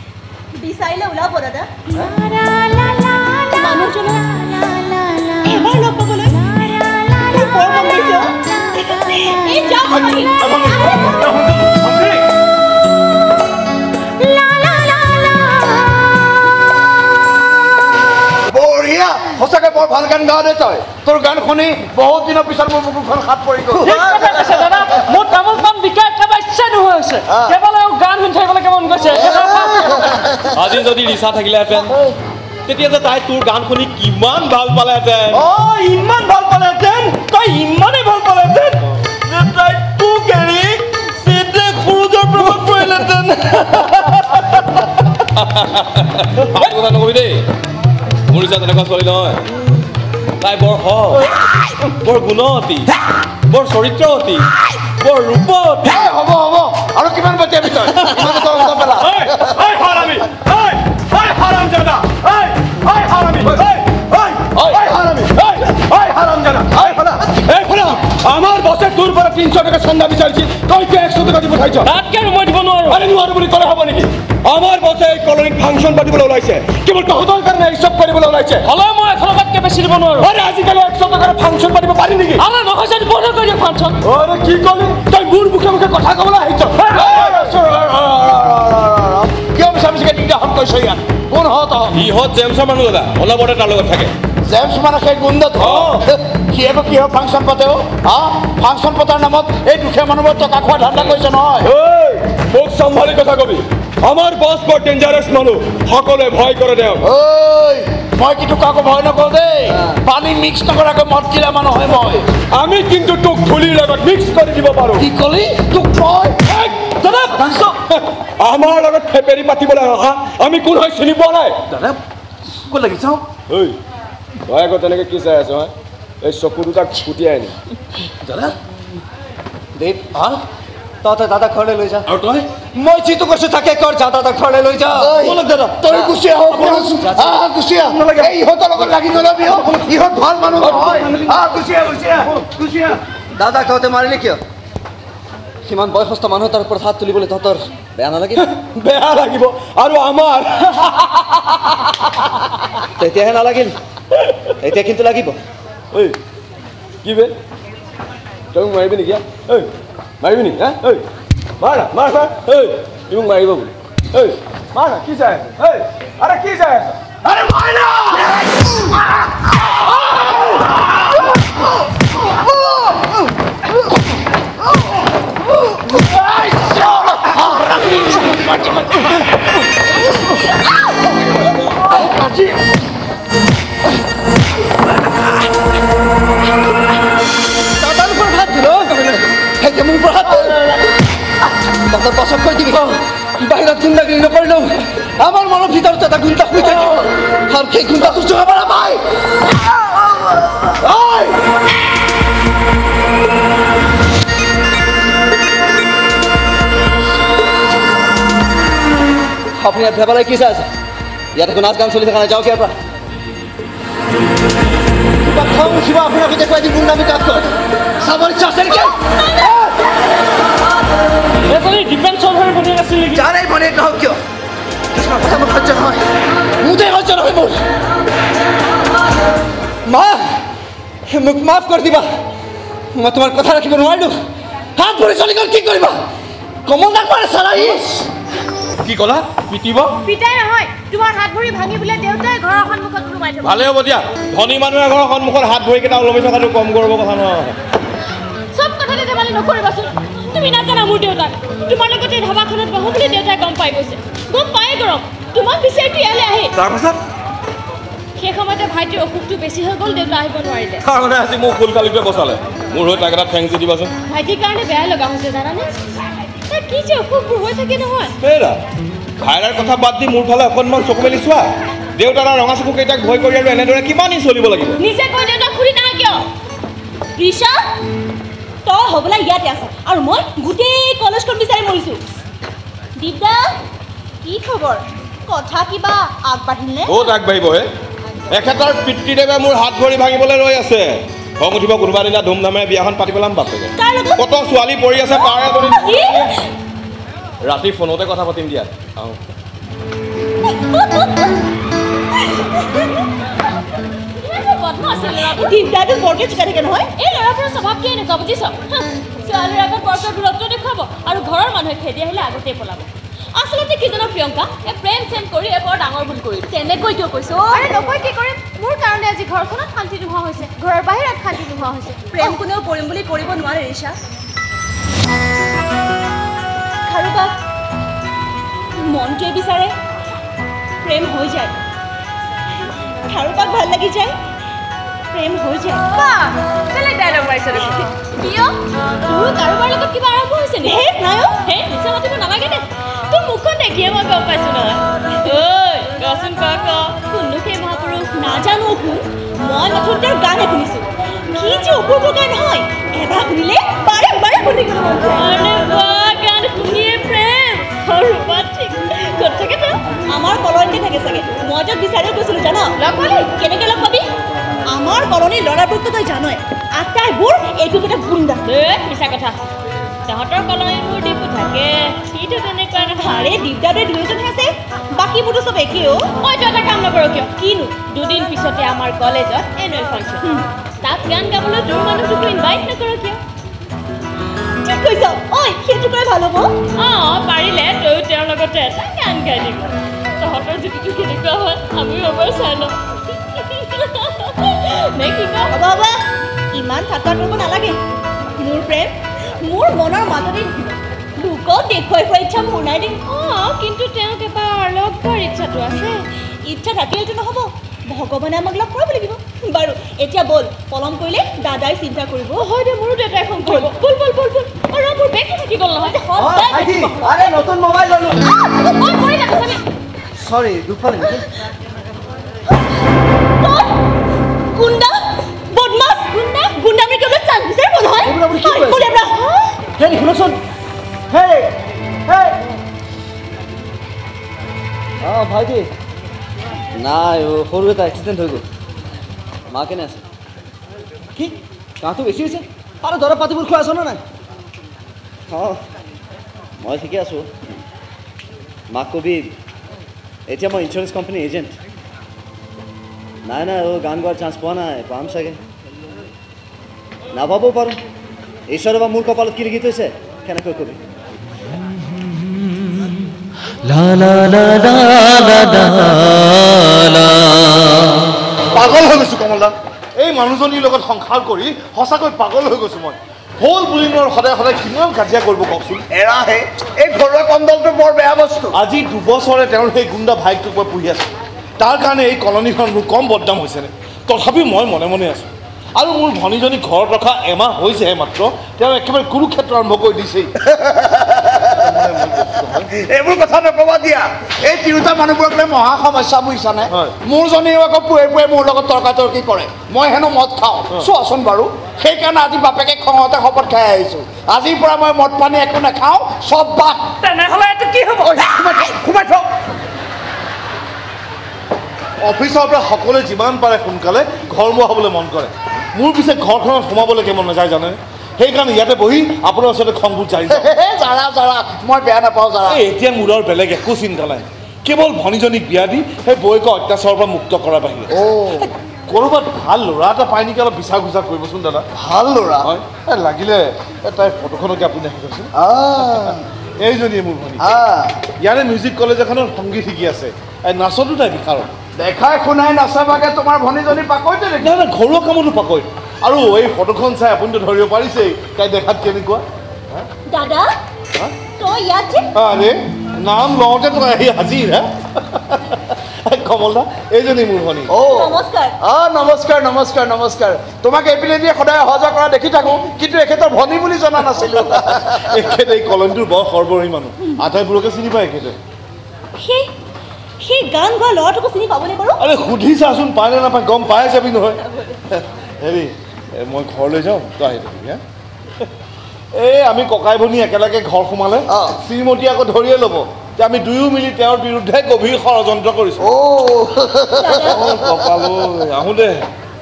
S2: বিচাৰিলে ওলাব দাদা মানুহজনে এবাৰ লগ পাবলৈ বৰ মন গৈছে এই যাম
S6: বঢ়িয়া সঁচাকে বৰ ভাল গান গাৱ দে তই তোৰ গান শুনি বহুত দিনৰ পিছত মোৰ বুকুখন হাত পৰি গ'ল
S7: মোৰ তামোল পাণ বিকা একেবাৰে ইচ্ছা নোহোৱা হৈছে কেৱল গান শুনি থাকিবলৈ কেমন গৈছে
S1: আজি যদি ৰিচা থাকিলেহেঁতেন তেতিয়া যে তাই তোৰ গান শুনি কিমান ভাল পালেহেঁতেন
S7: ইমান ভাল পালেহেঁতেন তই ইমানেই ভাল পালেহেঁতেন যে তাই তোক এৰি
S1: কথা নকবি দেই মোৰ ইচ্ছা তেনেকুৱা ছোৱালী নহয় তাই বৰ সৎ বৰ গুণৱতী বৰ চৰিত্ৰৱতী বৰ ৰূপৱতী
S6: হ'ব হ'ব আৰু কিমান বাটিয়া ভিতৰত
S1: আমার বসে তোর পরে 300 টাকা চান্দা বিচারছি তুই কে 100 টাকা দিব খাইছ
S7: তাত কেন মই দিব নোৱাৰো
S1: আরে নোৱাৰো বুলি কলে হ'ব নেকি আমার বসে এই কলনিক ফাংশন পাতিবলৈ ওলাইছে কেৱল তহঁতৰ কাৰণে এই সব কৰিবলৈ ওলাইছে
S7: হলে মই 100 টকাতকে বেছি দিব নোৱাৰো
S1: আরে আজিকালি 100 টাকাৰ ফাংশন পাতিব পাৰি নেকি
S7: আরে নহয় যদি বন্ধ কৰি দিয়ক ফাংশন
S1: আরে কি কলি তই মোৰ মুখে মুখে কথা ক'বলৈ আহিছ
S6: কিয় মিছামিছিকে দিগদাৰ কৈছ ইয়াত কোন হত
S1: ইহঁত জেমছৰ মানুহ দাদা অলপতে তাৰ লগত থাকে
S6: জেমছ মানে সেই গুণ্ডত কি আকৌ কিহৰ ফাংচন পাতে ফাংচন পতাৰ নামত এই দুখীয়া মানুহবোৰ টকা খোৱা ধান্দা কৰিছে নহয়
S1: মোক চম্ভালি কথা কবি আমাৰ বছ বৰ ডেঞ্জাৰাছ মানুহ সকলোৱে ভয় কৰে তেওঁ
S6: ঐ মই কিন্তু কাকো ভয় নকৰোঁ দেই পানী মিক্স নকৰাকৈ মদ কিলা মানুহ হয় মই
S1: আমি কিন্তু তোক ধূলিৰ লগত মিক্স কৰি দিব পাৰোঁ
S6: কি কলি তোক মই
S1: দাদা আমাৰ লগত ফেপেৰি পাতিবলৈ অহা আমি কোন হয় চিনি পোৱা নাই
S6: দাদা ক'ত লাগি চাওঁ
S1: ঐ তই আকৌ তেনেকৈ কি চাই আছ এই চকু দুটাক ফুটিয়াই আনি
S6: দাদা
S5: দেৱ তহঁতে দাদা ঘৰলৈ লৈ যা
S6: আৰু তই
S5: মই যিটো কৈছো তাকে কৰ যা দাদা ঘৰলৈ লৈ যা
S6: বলক দাদা তই গুচি আহ গুচি আহ এই ইহঁতৰ লগত লাগি নলবি ইহঁত ভাল মানুহ নহয় গুচি আহ
S5: দাদাক তহঁতে মাৰিলি কিয় সিমান বয়সস্থ মানুহ তাৰ ওপৰত হাত তুলিবলৈ তহঁতৰ বেয়া নালাগে
S1: বেয়া লাগিব আৰু আমাৰ
S5: তেতিয়াহে নালাগিল এতিয়া কিন্তু লাগিব
S1: ঐ কি বে তই মোক মাৰিবি নেকি ঐ মাৰিবি নেকি হা ঐ মাৰ না মাৰ ঐ ই মোক মাৰিব বুলি ঐ মাৰ না কি চাই আছ ঐ আৰে কি চাই আছ আৰে মাৰ না
S5: তহঁতৰ পাছত কৈ দিবি বাহিৰত গুণ্ডাগিৰি নকৰিলেও আমাৰ মনৰ ভিতৰত এটা গুণ্ডা শুই থাকে আৰু সেই গুণ্ডাটো জগাব নাপায় আপুনি ইয়াত ভেবালাই কি চাই আছে ইয়াত একো নাচ গান চলি থকা নাই যাওক ইয়াৰ পৰা কিবা খং উঠিব আপোনালোকে দেখুৱাই দিম গুণ্ডামি কাজ কৰে চাবৰ ইচ্ছা আছে নেকি
S7: ডিফেন্সৰ হৈ বনি আছিল নেকি
S5: যাৰে বনে নহওক কিয় কিছুমান কথা মোৰ সহ্য নহয় মোতেই সহ্য নহয় মোৰ মা মোক মাফ কৰি দিবা মই তোমাৰ কথা ৰাখিব নোৱাৰিলোঁ হাত ভৰি চলি গ'ল কি কৰিবা কমল দাক মাৰে চালা
S1: কি ক'লা পিটিব
S8: পিটাই নহয় তোমাৰ হাত ভৰি ভাঙি বোলে দেউতাই ঘৰৰ সন্মুখত ওলোমাই থব
S1: ভালে হ'ব দিয়া ধনী মানুহে ঘৰৰ সন্মুখত হাত ভৰিকেইটা ওলমি থকাটো কম কৰিব কথা নহয়
S8: চব কথাতে ধেমালি নকৰিবাচোন তুমি নাজানা মোৰ দেউতাক তোমাৰ লগতে ধাবাখনত বহো বুলি দেউতাই গম পাই গৈছে গম পায়ে গৰম তোমাক বিচাৰি ইয়ালৈ আহি
S1: তাৰপাছত
S8: সেই সময়তে ভাইটিৰ অসুখটো বেছি হৈ গ'ল দেউতা আহিব নোৱাৰিলে
S1: তাৰমানে আজি মোক ফুলকালিটোৱে বচালে মোৰ হৈ তাক এটা থেংক ইউ দিবাচোন
S8: ভাইটিৰ কাৰণে বেয়া লগা হৈছে জানানে তাৰ কি যে অসুখবোৰ হৈ থাকে নহয়
S1: হেৰা ভাইৰাৰ কথা বাদ দি মোৰ ফালে অকণমান চকু মেলি চোৱা দেউতাৰ ৰঙা চকু কেইটাক ভয় কৰি আৰু এনেদৰে কিমান দিন চলিব লাগিব
S8: নিজে কৈ দেউতাক ঘূৰি নাহা কিয় ৰিচা তই হ'বলা ইয়াতে আছ আৰু মই গোটেই কলেজখন বিচাৰি মৰিছোঁ দিব্যা কি খবৰ কথা কিবা আগবাঢ়িলনে
S1: ক'ত আগবাঢ়িব হে এখেতৰ পিতৃদেৱে মোৰ হাত ভৰি ভাঙিবলৈ ৰৈ আছে খং উঠিব কোনোবা দিনা ধুমধামেৰে বিয়াখন পাতি পেলাম বাপেকে কত ছোৱালী পৰি আছে তাৰে ৰাতি ফোনতে কথা পাতিম দিয়া
S8: দিব্যাটো বৰকে চুকা থাকে নহয় এই ল'ৰাবোৰৰ স্বভাৱটো এনেকুৱা বুজিছ ছোৱালীৰ আগত বৰকে দূৰত্ব দেখুৱাব আৰু ঘৰৰ মানুহে খেদি আহিলে আগতেই পলাব আচলতে কি জানো প্ৰিয়ংকা এই প্ৰেম চেম কৰি বৰ ডাঙৰ ভুল কৰি তেনেকৈ কিয় কৈছো আৰে নকৈ কি কৰিম মোৰ কাৰণে আজি ঘৰখনত শান্তি নোহোৱা হৈছে ঘৰৰ বাহিৰত শান্তি নোহোৱা হৈছে প্ৰেম কোনেও কৰিম বুলি কৰিব নোৱাৰে ৰিচা খাৰুবাক মনটোৱে বিচাৰে প্ৰেম হৈ যায় খাৰুবাক ভাল লাগি যায় প্ৰেম হৈ যায় বেলেগ ডাইলগ মাৰিছে কিয় তোৰ কাৰোবাৰ লগত কিবা আৰম্ভ হৈছে নে নাই মিছা মাতিব নালাগে দে তোৰ মুখখন দেখিয়ে মই গম পাইছোঁ নহয় ঐ গছ কাকা কোননো সেই মহাপুৰুষ
S2: নাজানো শুন মই মাথোঁ তেওঁৰ গানে শুনিছোঁ কি যে অপূৰ্ব গান হয় এবাৰ শুনিলে বাৰে বাৰে শুনিবলৈ মন যায়
S8: আৰে বাহ গান শুনিয়ে প্ৰেম ৰোমান্টিক ক'ত থাকে তেওঁ
S2: আমাৰ কলনীতে থাকে চাগে মই য'ত বিচাৰি গৈছিলোঁ জান
S8: লগ পালি কেনেকৈ লগ পাবি
S2: আমাৰ কলনীৰ ল'ৰাবোৰতো তই জানই আটাইবোৰ এইকেইটা গুণ্ডা
S8: মিছা কথা তহঁতৰ কলনীবোৰ ডিপু থাকে সিটো তেনেকুৱা নহয়
S2: আৰে দিগদাৰটোৱে দুয়োজনহে আছে বাকীবোৰতো চব একেই অ'
S8: মইতো এটা কাম নকৰোঁ কিয় কিনো দুদিন পিছতে আমাৰ কলেজত এনুৱেল ফাংচন তাত গান গাবলৈ তোৰ মানুহটোকো ইনভাইট নকৰোঁ কিয়
S2: ঠিক কৈছ ঐ সেইটো কৰে ভাল হ'ব
S8: অঁ পাৰিলে তয়ো তেওঁৰ লগতে এটা গান গাই দিব তহঁতৰ জুতিটো কেনেকুৱা হয় আমিও এবাৰ চাই লওঁ নে কি কওঁ
S2: হ'ব হ'ব ইমান ঠাট্টা কৰিব নালাগে মোৰ প্ৰেম মোৰ মনৰ মাজতে লোকক দেখুৱাই ফুৰা ইচ্ছা মোৰ নাই দেই
S8: অঁ কিন্তু তেওঁক এবাৰ লগ পোৱাৰ ইচ্ছাটো আছে
S2: ইচ্ছা থাকিলেতো নহ'ব ভগৱানে আমাক লগ কৰাব লাগিব বাৰু এতিয়া ব'ল পলম কৰিলে দাদাই চিন্তা কৰিব
S8: হয় দে মোৰো দেউতাই ফোন কৰিব বল বল বল বল আৰু মোৰ বেগটো থাকি গ'ল নহয়
S5: আরে নতুন মোবাইল ললো
S8: মই কৰি থাকোঁ চাবি
S5: সরি দুখ পালে নাকি
S2: গুণ্ডা বদমাছ গুণ্ডা গুণ্ডা আমি কেৱল চান্স বিচাৰিব নহয়
S5: এইবোৰ আপুনি কি কৈ আছে? হেৰি শুনকচোন হেৰি হে অঁ ভাইটি নাই সৰু এটা এক্সিডেণ্ট হৈ গ'ল মা কেনে আছে কি কাহটো বেছি হৈছে আৰু দৰৱ পাতিবোৰ খোৱা আছ নে নাই অঁ মই ঠিকে আছোঁ মাক কবি এতিয়া মই ইঞ্চুৰেঞ্চ কোম্পানী এজেণ্ট নাই নাই গান গোৱাৰ চান্স পোৱা নাই পাম চাগে নাপাবও পাৰোঁ ঈশ্বৰে বা মোৰ কপালত কি লিখি থৈছে কেনেকৈ কবি
S3: লা লা লা লা লা লা
S6: পাগল হৈ গৈছোঁ কমলদা এই মানুহজনীৰ লগত সংসাৰ কৰি সঁচাকৈ পাগল হৈ গৈছোঁ মই হ'ল বুলি মোৰ সদায় সদায় কিমান কাজিয়া কৰিব কওকচোন
S9: এৰাহে এই ঘৰুৱা কণ্ডলটো বৰ বেয়া বস্তু
S6: আজি 2 বছৰে তেওঁৰ সেই গুণ্ডা ভাইটোক মই পুহি আছোঁ তাৰ কাৰণে এই কলনীখন মোৰ কম বদনাম হৈছেনে তথাপিও মই মনে মনে আছোঁ আৰু মোৰ ভনীজনী ঘৰত ৰখা এমাহ হৈছেহে মাত্ৰ তেওঁ একেবাৰে কুৰুক্ষেত্ৰ আৰম্ভ কৰি দিছেই
S9: এইবোৰ কথা নকবা দিয়া এই তিৰোতা মানুহবোৰক লৈ মহা সমস্যা বুজিছানে মোৰ জনীও আকৌ পুৱে পুৱে মোৰ লগত তৰ্কাতৰ্কি কৰে মই হেনো মদ খাওঁ চোৱাচোন বাৰু সেইকাৰণে আজি বাপেকে খঙতে শপত খাই আহিছোঁ আজিৰ পৰা মই মদ পানী একো নাখাওঁ চব বাদ
S7: তেনেহ'লে এইটো কি হ'ব
S9: সোমাই থওঁ
S6: অফিচৰ পৰা সকলোৱে যিমান পাৰে সোনকালে ঘৰ মোহাবলৈ মন কৰে মোৰ পিছে ঘৰখনত সোমাবলৈকে মন নাযায় জানে সেইকাৰণে ইয়াতে বহি আপোনাৰ ওচৰতে খংবোৰ জাৰি
S9: জাৰা জাৰা মই বেয়া নাপাওঁ জাৰা
S6: এতিয়া মূৰৰ বেলেগ একো চিন্তা নাই কেৱল ভনীজনীক বিয়া দি সেই বৌয়েকক অত্যাচাৰৰ পৰা মুক্ত কৰাৰ বাহিৰে ক'ৰবাত ভাল ল'ৰা এটা পাই নেকি অলপ বিচাৰ খোজা কৰিবচোন দাদা
S9: ভাল ল'ৰা
S6: হয় লাগিলে তাইৰ ফটোখনকে আপুনি আহিবচোন এইজনীয়ে মোৰ ভনী ইয়াৰে মিউজিক কলেজ এখনত সংগীত শিকি আছে নাচতো তাই বিচাৰক
S9: দেখাই শুনাই নাচাবাগে তোমাৰ ভনীজনী পাকৈতে দেখি
S6: নাই ঘৰুৱা কামতো পাকৈত আৰু এই ফটোখন চাই আপুনিতো ধৰিব পাৰিছেই তাই দেখাত কেনেকুৱা
S2: দাদা তই ইয়াত যে
S6: আৰে নাম লওঁতে তই আহি হাজিৰ হা কমলদা এইজনী মোৰ ভনী
S2: নমস্কাৰ
S9: নমস্কাৰ নমস্কাৰ নমস্কাৰ তোমাক এইপিনে দিয়ে সদায় অহা যোৱা কৰা দেখি থাকোঁ কিন্তু এখেতৰ ভনী বুলি জনা নাছিলোঁ
S6: এখেতে এই কলনীটোৰ বৰ সৰ্বহী মানুহ আটাইবোৰকে চিনি পায় এখেতে
S2: সেই গান গোৱা ল'ৰাটোকো চিনি পাবনে বাৰু
S6: আৰে সুধি চাচোন পায় নে নাপায় গম পাই যাবি নহয় হেৰি মই ঘৰলৈ যাওঁ তই আহি থাকিবি হা এই আমি ককাই ভনী একেলগে ঘৰ সোমালে শ্ৰীমতী আকৌ ধৰিয়ে ল'ব যে আমি দুয়ো মিলি তেওঁৰ বিৰুদ্ধে গভীৰ ষড়যন্ত্ৰ কৰিছোঁ কপালৈ আহোঁ দে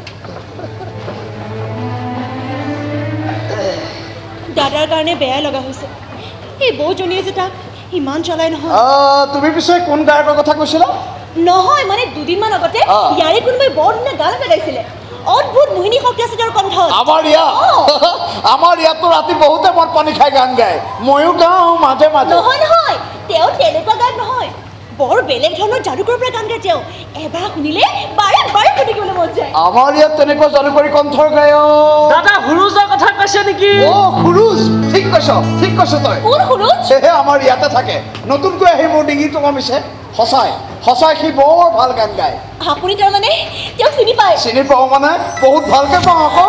S2: দাদাৰ কাৰণে বেয়া লগা হৈছে এই বৌজনীয়ে যে তাক ইমান চলাই নহয়
S9: তুমি পিছে কোন গায়কৰ কথা কৈছিলা
S2: নহয় মানে দুদিনমান আগতে ইয়াৰে কোনোবাই বৰ ধুনীয়া গান এটা গাইছিলে অদ্ভুত মোহিনী শক্তি আছে তেওঁৰ কণ্ঠত
S9: আমাৰ ইয়াততো ৰাতি বহুতে মদ পানী খাই গান গায় ময়ো গাওঁ মাজে মাজে
S2: নহয় নহয় তেওঁ তেনেকুৱা গান নহয় বৰ বেলেগ ধৰণৰ যাদুকৰ পৰা গান গায় তেওঁ এবাৰ শুনিলে বাৰে বাৰে শুনি থাকিবলৈ মন যায়
S9: আমাৰ ইয়াত তেনেকুৱা যাদুকৰী কণ্ঠৰ গায়ক
S7: দাদা হুৰুজৰ কথা কৈছে নেকি
S9: হুৰুজ ঠিক কৈছ তই
S2: কোন হুৰুজ
S9: সেহে আমাৰ ইয়াতে থাকে নতুনকৈ আহি মোৰ ডিঙিটো কমিছে সঁচাই সি বৰ ভাল গান গায়
S2: আপুনি তাৰমানে তেওঁক চিনি পায়
S9: চিনি পাওঁ মানে বহুত ভালকৈ পাওঁ আকৌ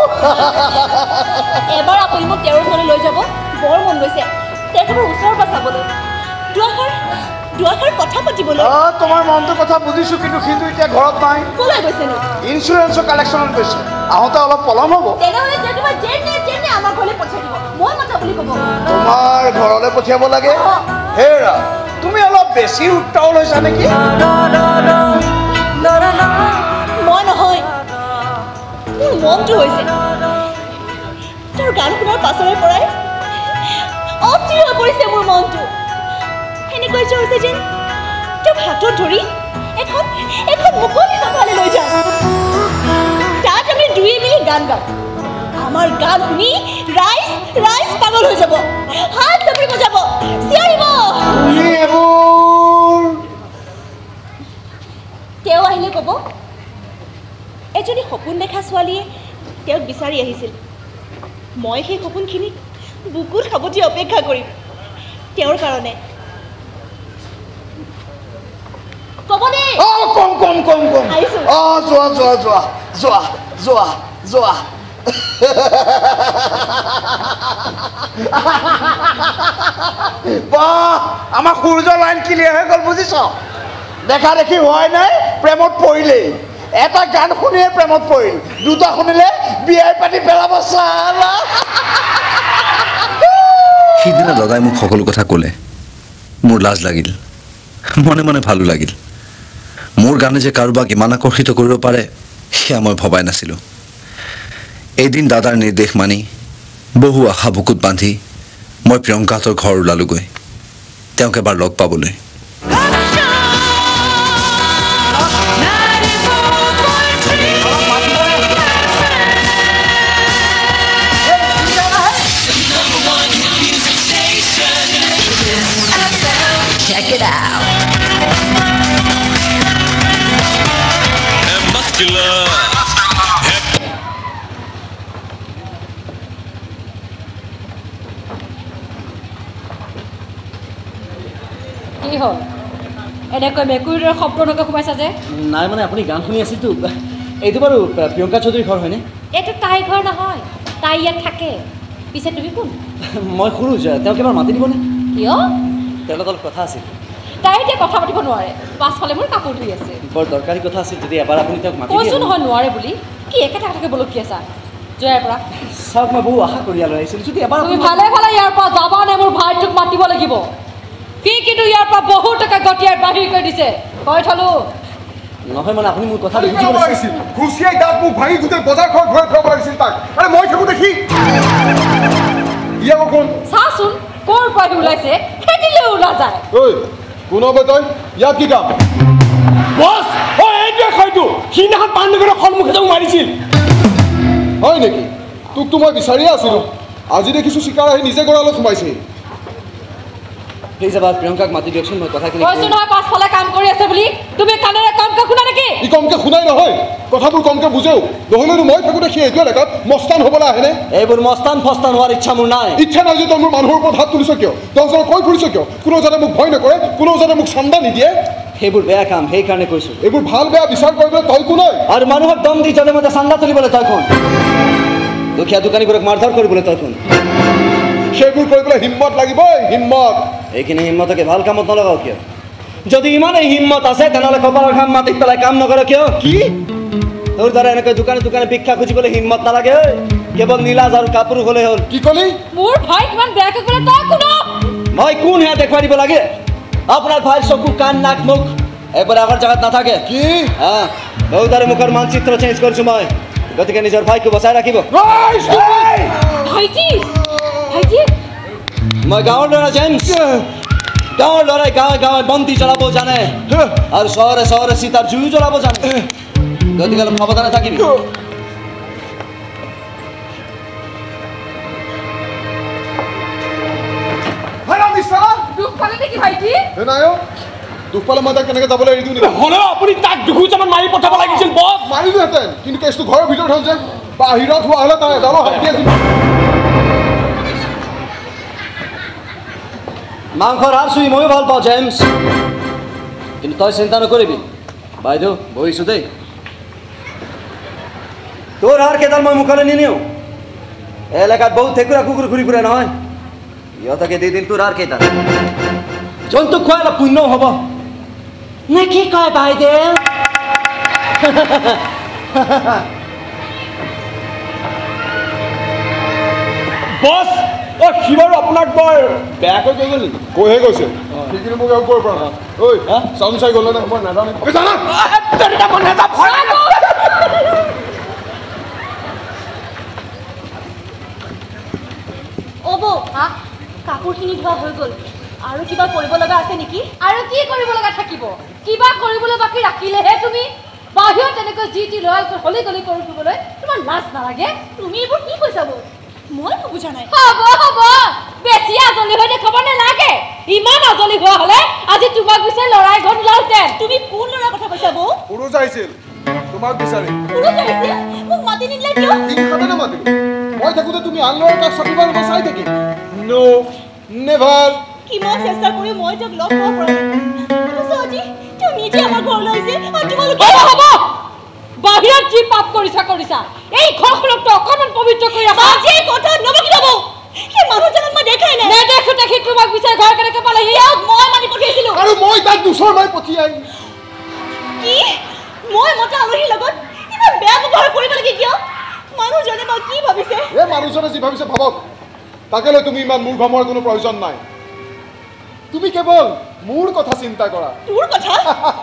S2: এবাৰ আপুনি মোক তেওঁৰ ওচৰলৈ লৈ যাব বৰ মন গৈছে তেখেতৰ ওচৰৰ পৰা চাবলৈ
S8: দুআষাৰ কথা পাতিবলৈ
S9: তোমাৰ মনটোৰ কথা বুজিছোঁ, কিন্তু সিটো এতিয়া ঘৰত নাই।
S8: ক'লৈ গৈছেনো?
S9: ইঞ্চুৰেঞ্চৰ কালেকশ্যনত গৈছে, আহোঁতে অলপ পলম হ'ব।
S8: তেনেহ'লে যেনিবা যেনে আমাৰ ঘৰলৈ পঠিয়াই দিব, মই মাতা বুলি ক'ব।
S9: তোমাৰ ঘৰলৈ পঠিয়াব লাগে? হেৰা, তুমি অলপ বেছি উত্তাউল হৈছা নেকি?
S8: মই নহয়, মোৰ মনটো হৈছে তোৰ গান শুনাৰ পাছৰে পৰাই অস্থিৰ হৈ পৰিছে মোৰ মনটো। এনেকৈ হৈছে যেন তোক হাতত ধৰি এখন মুকলি সভালৈ লৈ যাওঁ, তাত আমি দুয়ে মিলি গান গাওঁ। আমাৰ গান শুনি ৰাইজ পাগল হৈ যাব, হাত চাপৰি বজাব, চিঞৰিব। তেওঁ আহিলে ক'ব এজনী সপোন দেখা ছোৱালীয়ে তেওঁক বিচাৰি আহিছিল। মই সেই সপোনখিনিক বুকুত সাৱটি অপেক্ষা কৰিম তেওঁৰ কাৰণে। ক'বনে?
S9: কম।
S8: আহিছোঁ।
S9: যোৱা। বাহ, আমাৰ সূৰ্যৰ লাইন ক্লিয়াৰ হৈ গ'ল, বুজিছ? দেখা দেখি হোৱাই নাই, প্ৰেমত পৰিলেই। এটা গান শুনিয়ে প্ৰেমত পৰিল, দুটা শুনিলে বিয়াই পাতি পেলাব। চালা
S10: সিদিনা দাদাই মোক সকলো কথা ক'লে, মোৰ লাজ লাগিল, মনে মনে ভালো লাগিল। মোৰ গানে যে কাৰোবাক ইমান আকৰ্ষিত কৰিব পাৰে সেয়া মই ভবাই নাছিলোঁ। এদিন দাদাৰ নিৰ্দেশ মানি বহু আশা বুকুত বান্ধি মই প্ৰিয়ংকাহঁতৰ ঘৰ ওলালোগৈ তেওঁক এবাৰ লগ পাবলৈ।
S3: Check it out.
S2: কি হ'ল এনেকৈ মেকুৰীৰ শব্দ নকৈ সোমাইছা যে?
S5: নাই মানে আপুনি গান শুনি আছিলতো। এইটো বাৰু প্ৰিয়ংকা চৌধুৰীৰ ঘৰ হয়নে?
S2: এইটো তাইৰ ঘৰ নহয়, তাই ইয়াত থাকে। পিছে তুমি কোন?
S5: মই সৰু, তেওঁক এবাৰ মাতি দিবনে?
S2: কিয়?
S5: তেওঁৰ লগত অলপ কথা আছিল।
S2: তাই এতিয়া কথা পাতিব নোৱাৰে, পাছফালে মোৰ কাপোৰ ধুই আছে।
S5: বৰ দৰকাৰী কথা আছিল, যদি এবাৰ আপুনি তেওঁক মাতি
S2: কৈছোঁ নহয় নোৱাৰে বুলি। কি একেটাকে বলকি আছা? জয়াৰ পৰা
S5: চাওক, মই বহু আশা কৰি আহিছিলোঁ, যদি এবাৰ
S2: তুমি ভালে ইয়াৰ পৰা যাবা নে মোৰ ভাইটোক মাতিব লাগিব। সি কিন্তু ইয়াৰ পৰা বহু টকা গতিয়াই বাহিৰ কৰি দিছে, কৈ থলো।
S5: নহয় মানে আপুনি মোৰ কথা
S1: ঘুচিয়াই দাঁত মোক ভাঙি গোটেই বজাৰখন ঘূৰাই ফুৰাব লাগিছিল তাক। আৰে মই থাকোঁ দেখি
S2: চাচোন ক'ৰ পৰা ওলাইছে, খেদিলে ওলা যায়।
S1: ঐ কোন হ'ব তই? ইয়াত কি কাম? বছ এইটোৱে হয়তো সিদিনাখন পাণ্ডগড়ৰ সন্মুখে তেওঁ মাৰিছিল। হয় নেকি? তোকতো মই বিচাৰিয়ে আছিলোঁ, আজি দেখিছোঁ চিকাৰ আহি নিজে গঁৰালত সোমাইছে।
S5: প্লিজ এবাৰ প্ৰিয়ংকাক মাতি দিয়কচোন, মই কথাখিনি
S2: কৈছোঁ নহয় পাছফালে কাম কৰি আছে বুলি। তুমি কাণেৰে কমকৈ শুনা নেকি?
S1: ই কমকৈ শুনাই নহয়, কথাবোৰ কমকৈ বুজেও। নহ'লেনো মই থাকোঁতে সি এইটো এলেকাত মস্তান হ'বলৈ আহেনে?
S5: এইবোৰ মস্তান ফস্তান হোৱাৰ ইচ্ছা মোৰ নাই।
S1: ইচ্ছা নাই যে তই মোৰ মানুহৰ ওপৰত হাত তুলিছ কিয়? তই যাতে কৈ ফুৰিছ কিয়? কোনো যাতে মোক ভয় নকৰে, কোনো যাতে মোক চান্দা নিদিয়ে।
S5: সেইবোৰ বেয়া কাম, সেইকাৰণে কৈছোঁ।
S1: এইবোৰ ভাল বেয়া বিচাৰ কৰিবলৈ তই কোন?
S5: আৰু মানুহক দম দি য'তে মতে চান্দা তুলিবলৈ তই কোন? দুখীয়া দোকানীবোৰক মাৰধৰ কৰিবলৈ তই কোন?
S1: সেইবোৰ কৰিবলৈ হিম্মত লাগিব, হিম্মত।
S5: এইখিনি হিম্মতকে ভাল কামত নলগাও কিয়? যদি ইমানেই হিম্মত আছে তেনেহ'লে কপালৰ ঘাম মাটিত পেলাই কাম নকৰ কিয়?
S1: কি
S5: তোৰ দ্বাৰা এনেকৈ দোকানে দোকানে ভিক্ষা খুজিবলৈ হিম্মত নালাগে। কেৱল নীলাজ আৰু কাপোৰ হ'লে হ'ল।
S1: কি ক'লি?
S2: মোৰ ভাই কিমান বেয়াকৈ ক'লে তই কোন?
S5: মই কোন সেয়া দেখুৱাই দিব লাগে। আপোনাৰ ভাইৰ চকু কাণ নাক মুখ এবাৰ আগৰ জেগাত নাথাকে।
S1: কি?
S5: বহুতাৰে মুখৰ মানচিত্ৰ চেঞ্জ কৰিছোঁ মই, গতিকে নিজৰ ভাইক বচাই ৰাখিব।
S2: ভাইটি ভাইটি
S5: মই গাঁৱৰ ল'ৰা জেমছ। গাঁৱৰ ল'ৰাই গাঁৱে গাঁৱে বন্তি জ্বলাব জানে আৰু চহৰে চহৰে চিতাৰ জুই জ্বলাব জানে, গতিকে অলপ সাৱধানে থাকিবি।
S2: দুখ পালে নেকি ভাইটি?
S1: নাই দুখ পালে মই তাক কেনেকৈ যাবলৈ এৰি দিওঁ নেকি?
S7: হ'লেও আপুনি তাক দুগুচামান মাৰি পঠাব লাগিছিল বছ।
S1: মাৰিলোহেঁতেন, কিন্তু কেছটো ঘৰৰ ভিতৰত হ'ল যে। বাহিৰত হোৱা হ'লে তাৰ এডালো হাত দিয়া
S5: মাংসৰ হাৰ চুই ময়ো ভাল পাওঁ জেমছ, কিন্তু তই চিন্তা নকৰিবি। বাইদেউ বহিছোঁ দেই। তোৰ হাৰ কেইডাল মই মুখলৈ নিনিওঁ। এলেকাত বহুত ঠেকুৰা কুকুৰ ঘূৰি ফুৰে নহয়, ইহঁতকে দি দিম তোৰ হাৰ কেইডাল। জন্তু খোৱা অলপ পুণ্য হ'ব নে কি কয় বাইদেউ
S1: বছ শিৱৰ আপোনাক বৰ বেয়াকৈ কৈ গ'ল কৈহে গৈছে সেইখিনি মোক আৰু কৈ পৰা ঐ চাউন চাই গ'ল নে মই নাজানো
S8: অবৌ কাপোৰখিনি ধোৱা হৈ গ'ল আৰু কিবা কৰিব লগা আছে নেকি
S2: আৰু কি কৰিব লগা থাকিব কিবা কৰিবলৈ বাকী ৰাখিলেহে তুমি বাহিৰত তেনেকৈ যি টি লয় হলি গলি কৰি ফুৰিবলৈ তোমাৰ লাজ নালাগে
S8: তুমি এইবোৰ কি কৈছা বৌ মই বুজা নাই
S2: হ'ব বেছি আজলি হৈ দেখাব নালাগে ইমান আজলি হোৱা হ'লে আজি তোমাক বিচাৰি লৰাই ঘৰ ওলাওঁতেন
S8: তুমি কোন ল'ৰাৰ কথা কৈছা বৌ
S1: পুৰুষ আহিছিল তোমাক বিচাৰি
S8: পুৰুষ আহিছিল মোক মাতি নিদিলে কিয়
S1: হিংসাতে নামাতিলো মই থাকোঁতে তুমি আন ল'ৰাৰ কাষ চাপিবা মই চাই থাকিম ন' নেভাৰ
S8: কিমান চেষ্টা কৰি মই তেওঁক লগ পাব পৰা নাই আজি তেওঁ নিজে আমাৰ ঘৰলৈ আহিছে আৰু তোমালোকে
S2: হ'ব বাহিৰত যি পাপ কৰিছা এই ঘৰখনকতো অকণমান পবিত্ৰ কৰি ৰাখা
S8: আজি কথা নবকিব বৌ সেই মানুহজনক মই দেখাই নাই
S2: নেদেখো দেখি তোমাক বিচাৰি ঘৰ কেনেকৈ পালেহি
S8: মই মানি পঠিয়াইছিলোঁ
S1: আৰু মই তাক দুচৰ মাৰি পঠিয়াই
S8: কি মই মতা আলহীৰ লগত ইমান বেয়া ব্যৱহাৰ কৰিব লাগে কিয় মানুহজনে বা কি ভাবিছে
S1: এই মানুহজনে যি ভাবিছে ভাবক তাকে লৈ তুমি ইমান মূৰ ঘামৰ কোনো প্ৰয়োজন নাই তুমি কেৱল মোৰ কথা চিন্তা কৰা
S8: তোৰ কথা